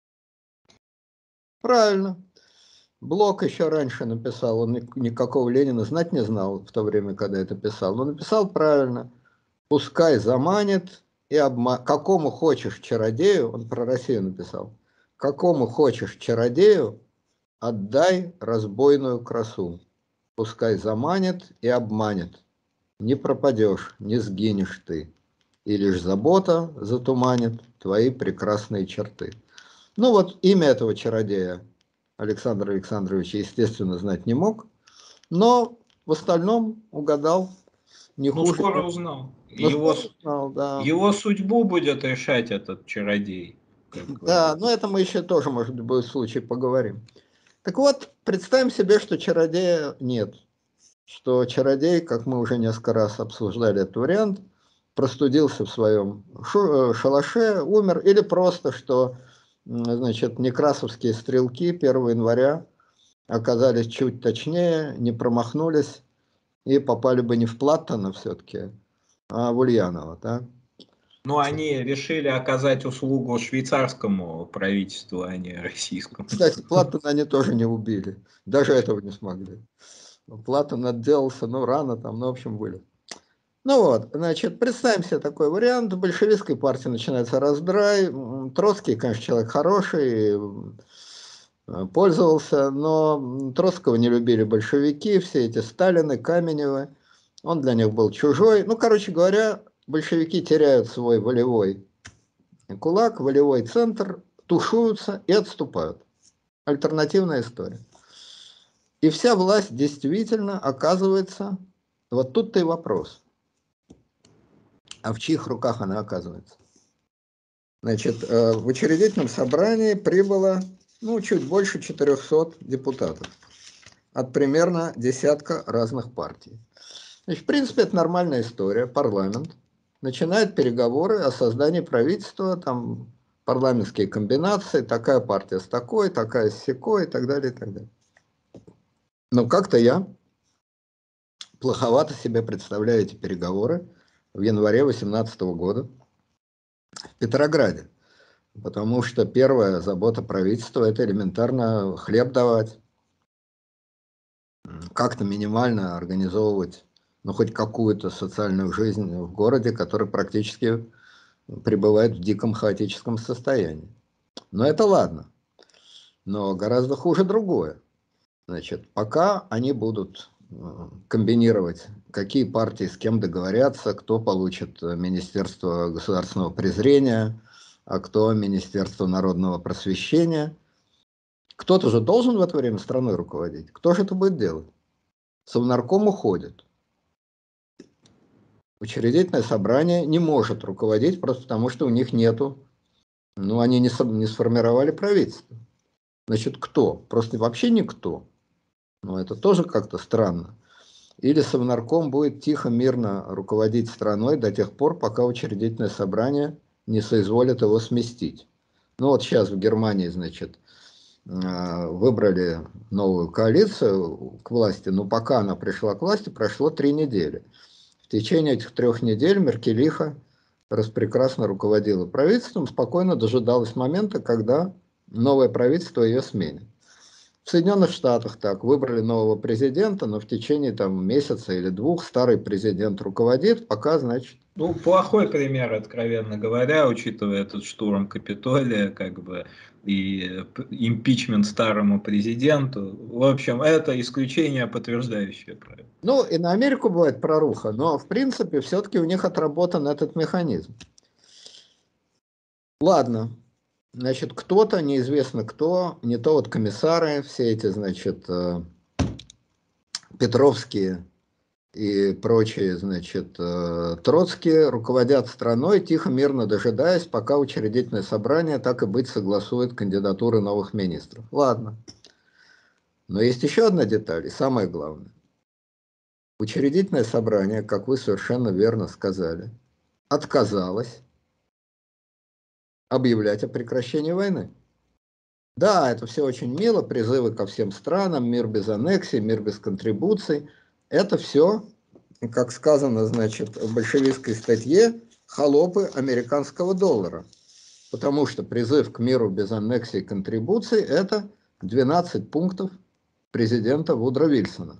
Правильно. Блок еще раньше написал, он никакого Ленина знать не знал в то время, когда это писал, но написал правильно. Пускай заманит и какому хочешь чародею, он про Россию написал, какому хочешь чародею, отдай разбойную красу. Пускай заманит и обманет. Не пропадешь, не сгинешь ты. И лишь забота затуманит твои прекрасные черты. Ну вот имя этого чародея Александр Александрович, естественно, знать не мог, но в остальном угадал не Ну, хуже. скоро узнал. Но скоро узнал, да. Его судьбу будет решать этот чародей, как Да, говорится. но это мы еще тоже, может быть, будет случай, поговорим. Так вот, представим себе, что чародея нет. Что чародей, как мы уже несколько раз обсуждали этот вариант, простудился в своем шалаше, умер, или просто, что, значит, некрасовские стрелки 1 января оказались чуть точнее, не промахнулись и попали бы не в Платтона все-таки, а в Ульянова, да? Но они решили оказать услугу швейцарскому правительству, а не российскому. Кстати, Платтона они тоже не убили, даже этого не смогли. Платтон отделался, ну, рано там, ну, в общем, были. Ну вот, значит, представим себе такой вариант. В большевистской партии начинается раздрай. Троцкий, конечно, человек хороший, пользовался, но Троцкого не любили большевики, все эти Сталины, Каменевы. Он для них был чужой. Ну, короче говоря, большевики теряют свой волевой кулак, волевой центр, тушуются и отступают. Альтернативная история. И вся власть действительно оказывается, вот тут-то и вопрос. А в чьих руках она оказывается? Значит, в учредительном собрании прибыло, ну, чуть больше 400 депутатов от примерно десятка разных партий. Значит, в принципе, это нормальная история. Парламент начинает переговоры о создании правительства, там парламентские комбинации, такая партия с такой, такая с сякой и так далее, и так далее. Но как-то я плоховато себе представляю эти переговоры в январе 2018 года в Петрограде. Потому что первая забота правительства – это элементарно хлеб давать, как-то минимально организовывать, ну, хоть какую-то социальную жизнь в городе, который практически пребывает в диком хаотическом состоянии. Но это ладно. Но гораздо хуже другое. Значит, пока они будут комбинировать, какие партии с кем договорятся, кто получит Министерство государственного презрения, а кто Министерство народного просвещения. Кто-то же должен в это время страной руководить. Кто же это будет делать? Совнарком уходит. Учредительное собрание не может руководить просто потому, что у них нету, ну, они не сформировали правительство. Значит, кто? Просто вообще никто. Ну, это тоже как-то странно. Или Совнарком будет тихо, мирно руководить страной до тех пор, пока учредительное собрание не соизволит его сместить. Ну, вот сейчас в Германии, значит, выбрали новую коалицию к власти, но пока она пришла к власти, прошло 3 недели. В течение этих 3 недель Меркелиха распрекрасно руководила правительством, спокойно дожидалась момента, когда новое правительство ее сменит. В Соединенных Штатах так, выбрали нового президента, но в течение там месяца или 2 старый президент руководит, пока, значит... Ну, плохой пример, откровенно говоря, учитывая этот штурм Капитолия, как бы, и импичмент старому президенту. В общем, это исключение, подтверждающее правило. Ну, и на Америку бывает проруха, но, в принципе, все-таки у них отработан этот механизм. Ладно, значит, кто-то, неизвестно кто, не то вот комиссары, все эти, значит, Петровские и прочие, значит, Троцкие руководят страной, тихо, мирно дожидаясь, пока учредительное собрание, так и быть, согласует кандидатуры новых министров. Ладно. Но есть еще одна деталь, и самое главное. Учредительное собрание, как вы совершенно верно сказали, отказалось объявлять о прекращении войны. Да, это все очень мило, призывы ко всем странам, мир без аннексий, мир без контрибуций. Это все, как сказано, значит, в большевистской статье, холопы американского доллара. Потому что призыв к миру без аннексий и контрибуций – это 12 пунктов президента Вудро Вильсона.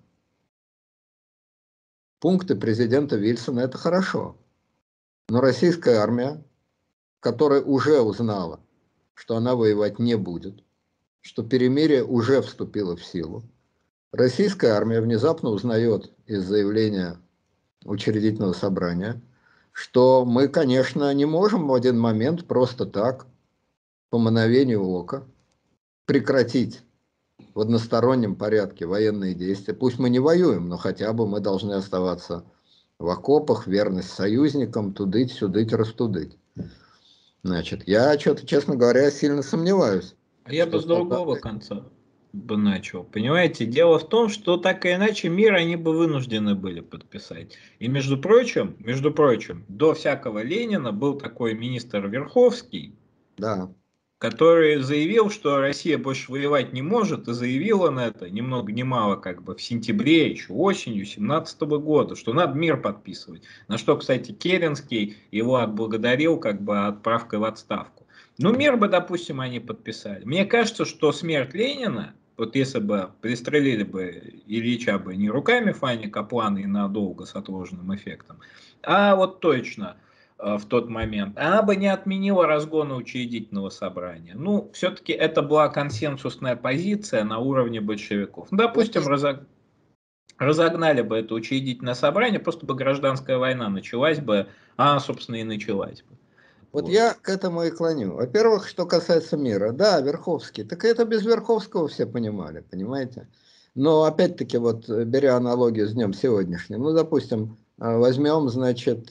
Пункты президента Вильсона – это хорошо. Но российская армия, которая уже узнала, что она воевать не будет, что перемирие уже вступило в силу, российская армия внезапно узнает из заявления учредительного собрания, что мы, конечно, не можем в один момент просто так, по мановению ока, прекратить в одностороннем порядке военные действия. Пусть мы не воюем, но хотя бы мы должны оставаться в окопах, верность союзникам, тудыть, сюдыть, растудыть. Значит, я что-то, честно говоря, сильно сомневаюсь. А я бы с другого конца бы начал. Понимаете, дело в том, что так или иначе мир они бы вынуждены были подписать. И между прочим, до всякого Ленина был такой министр Верховский, да, который заявил, что Россия больше воевать не может, и заявил он это ни много ни мало как бы в сентябре, еще осенью 2017 года, что надо мир подписывать. На что, кстати, Керенский его отблагодарил как бы отправкой в отставку. Ну, мир бы, допустим, они подписали. Мне кажется, что смерть Ленина, вот если бы пристрелили бы Ильича бы не руками Фани Каплана и надолго с отложенным эффектом, а вот точно в тот момент, она бы не отменила разгона учредительного собрания. Ну, все-таки это была консенсусная позиция на уровне большевиков. Ну, допустим, разогнали бы это учредительное собрание, просто бы гражданская война началась бы, а, собственно, и началась бы. Вот я к этому и клоню. Во-первых, что касается мира. Да, Верховский. Так это без Верховского все понимали, понимаете? Но опять-таки, вот беря аналогию с днем сегодняшним, ну, допустим, возьмем, значит,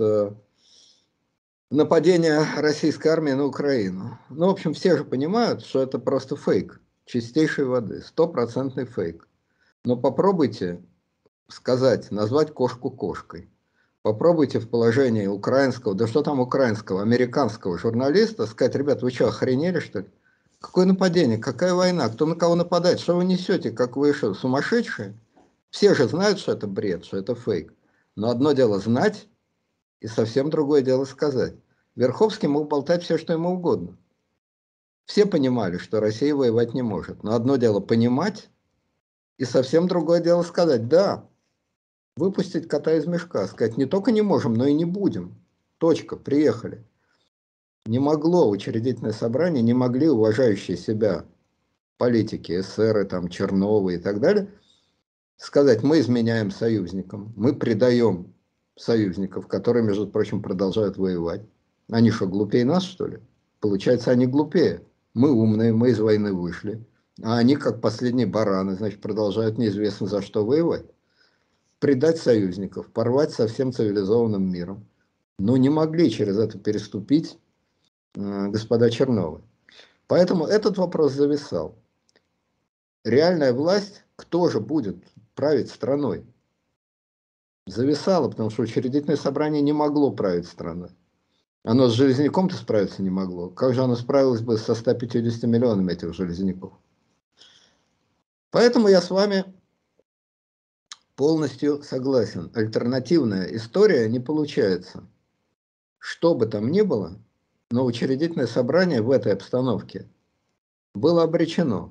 нападение российской армии на Украину. Ну, в общем, все же понимают, что это просто фейк, чистейшей воды, стопроцентный фейк. Но попробуйте сказать, назвать кошку кошкой. Попробуйте в положении украинского, да что там украинского, американского журналиста сказать: ребят, вы что, охренели, что ли? Какое нападение, какая война, кто на кого нападает, что вы несете, как вы что, сумасшедшие? Все же знают, что это бред, что это фейк. Но одно дело знать, и совсем другое дело сказать. Верховский мог болтать все, что ему угодно. Все понимали, что Россия воевать не может. Но одно дело понимать, и совсем другое дело сказать: да, выпустить кота из мешка, сказать: не только не можем, но и не будем. Точка, приехали. Не могло учредительное собрание, не могли уважающие себя политики, эсеры, там, Черновы и так далее, сказать: мы изменяем союзникам, мы предаем союзников, которые, между прочим, продолжают воевать. Они что, глупее нас, что ли? Получается, они глупее. Мы умные, мы из войны вышли, а они, как последние бараны, значит, продолжают неизвестно за что воевать. Предать союзников, порвать со всем цивилизованным миром. Но не могли через это переступить господа Черновы. Поэтому этот вопрос зависал. Реальная власть, кто же будет править страной? Зависало, потому что учредительное собрание не могло править страной. Оно с Железняком-то справиться не могло. Как же оно справилось бы со 150 миллионами этих Железняков? Поэтому я с вами полностью согласен. Альтернативная история не получается. Что бы там ни было, но учредительное собрание в этой обстановке было обречено.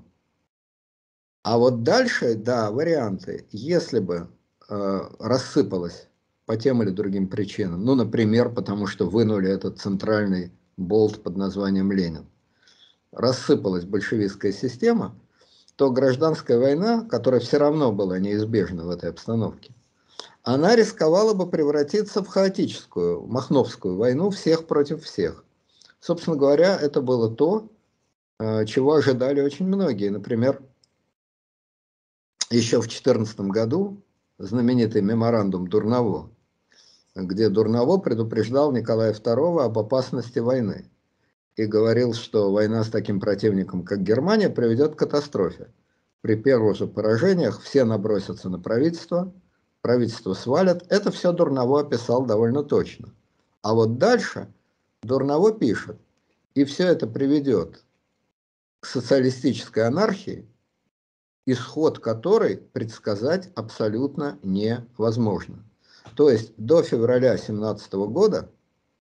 А вот дальше, да, варианты. Если бы рассыпалось по тем или другим причинам, ну, например, потому что вынули этот центральный болт под названием Ленин, рассыпалась большевистская система, то гражданская война, которая все равно была неизбежна в этой обстановке, она рисковала бы превратиться в хаотическую, махновскую войну всех против всех. Собственно говоря, это было то, чего ожидали очень многие. Например, еще в 2014 году знаменитый меморандум Дурново, где Дурново предупреждал Николая II об опасности войны и говорил, что война с таким противником, как Германия, приведет к катастрофе. При первых же поражениях все набросятся на правительство, правительство свалят. Это все Дурново описал довольно точно. А вот дальше Дурново пишет: и все это приведет к социалистической анархии, исход которой предсказать абсолютно невозможно. То есть до февраля 2017 года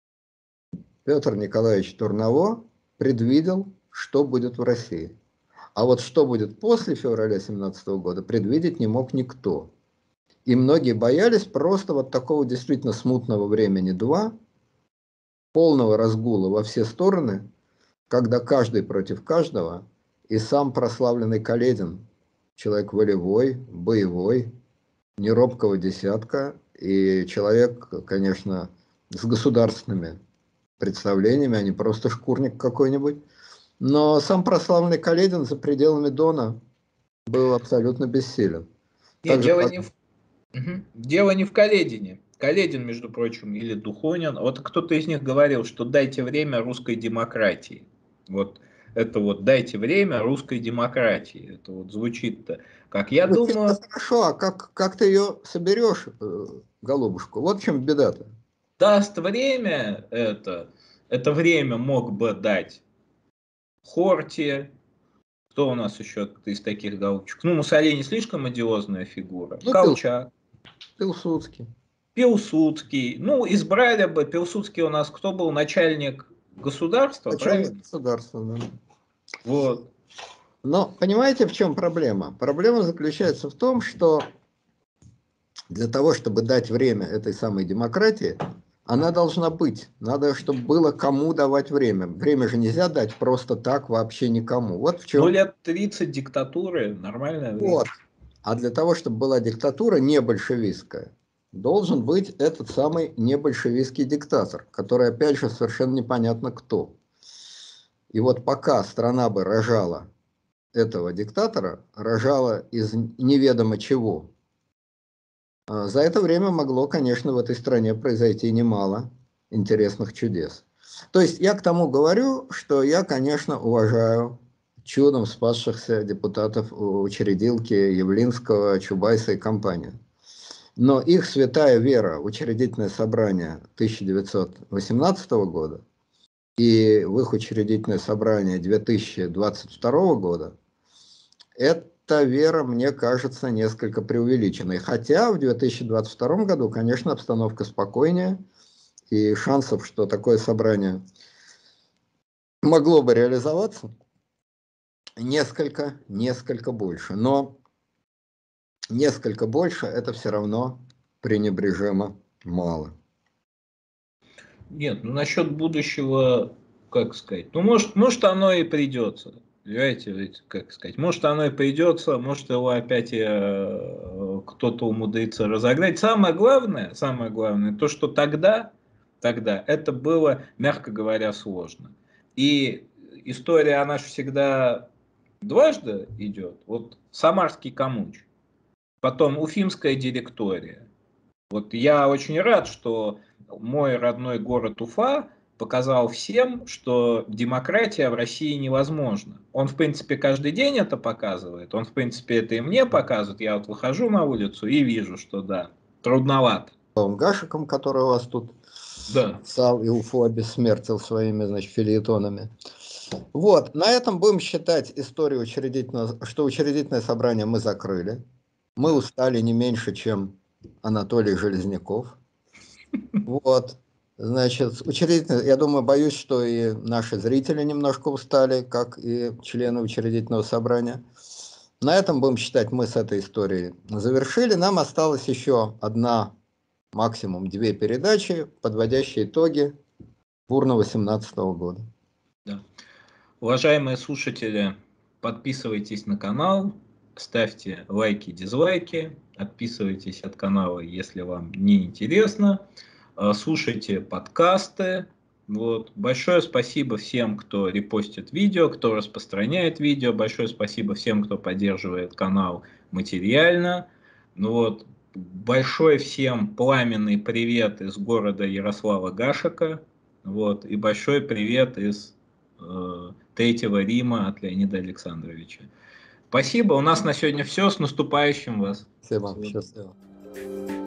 Петр Николаевич Дурново предвидел, что будет в России. А вот что будет после февраля 2017 года, предвидеть не мог никто. И многие боялись просто вот такого действительно смутного времени 2, полного разгула во все стороны, когда каждый против каждого, и сам прославленный Каледин, человек волевой, боевой, неробкого десятка, и человек, конечно, с государственными представлениями, а не просто шкурник какой-нибудь. Но сам прославленный Каледин за пределами Дона был абсолютно бессилен. Нет, Так же, как... дело не в Каледине. Каледин, между прочим, или Духонин. Вот кто-то из них говорил, что дайте время русской демократии. Вот это вот дайте время русской демократии. Это вот звучит-то, как я думаю... Хорошо, а как ты ее соберешь, голубушку? Вот в чем беда-то. Даст время это время мог бы дать Хорти. Кто у нас еще из таких голубчиков? Ну, Муссолини слишком одиозная фигура. Ну, Колчак. Пилсудский. Пилсудский. Ну, избрали бы. Пилсудский у нас кто был? Начальник государства, правильно? Государства, да. Вот. Но понимаете, в чем проблема? Проблема заключается в том, что для того, чтобы дать время этой самой демократии, она должна быть. Надо, чтобы было кому давать время. Время же нельзя дать просто так вообще никому. Вот в чем. Ну, лет 30 диктатуры, нормальное время. Вот. А для того, чтобы была диктатура не большевистская, должен быть этот самый небольшевистский диктатор, который, опять же, совершенно непонятно кто. И вот пока страна бы рожала этого диктатора, рожала из неведомо чего, за это время могло, конечно, в этой стране произойти немало интересных чудес. То есть я к тому говорю, что я, конечно, уважаю чудом спасшихся депутатов учредилки Явлинского, Чубайса и компанию. Но их святая вера в учредительное собрание 1918 года и в их учредительное собрание 2022 года, эта вера, мне кажется, несколько преувеличенной. Хотя в 2022 году, конечно, обстановка спокойнее, и шансов, что такое собрание могло бы реализоваться, несколько больше. Но несколько больше это все равно пренебрежимо мало. Нет, ну насчет будущего, как сказать, ну может оно и придется. Понимаете, как сказать, может оно и придется, может его опять кто-то умудрится разогнать. Самое главное, то, что тогда это было, мягко говоря, сложно. И история, она же всегда дважды идет. Вот Самарский Камуч, потом Уфимская директория. Вот я очень рад, что мой родной город Уфа показал всем, что демократия в России невозможна. Он, в принципе, каждый день это показывает. Он, в принципе, это и мне показывает. Я вот выхожу на улицу и вижу, что да, трудновато. Гашиком, который у вас тут писал и Уфу обессмертил своими, значит, фельетонами. Вот, на этом будем считать историю учредительного, что учредительное собрание мы закрыли. Мы устали не меньше, чем Анатолий Железняков. Вот, значит, учредительное, я думаю, боюсь, что и наши зрители немножко устали, как и члены учредительного собрания. На этом будем считать, мы с этой историей завершили. Нам осталось еще одна, максимум 2 передачи, подводящие итоги бурного 2017 года. Да. Уважаемые слушатели, подписывайтесь на канал, ставьте лайки, дизлайки, отписывайтесь от канала, если вам не интересно, слушайте подкасты. Вот. Большое спасибо всем, кто репостит видео, кто распространяет видео. Большое спасибо всем, кто поддерживает канал материально. Вот. Большой всем пламенный привет из города Ярослава Гашека. Вот. И большой привет из Третьего Рима от Леонида Александровича. Спасибо. У нас на сегодня все. С наступающим вас. Всем вам счастливо.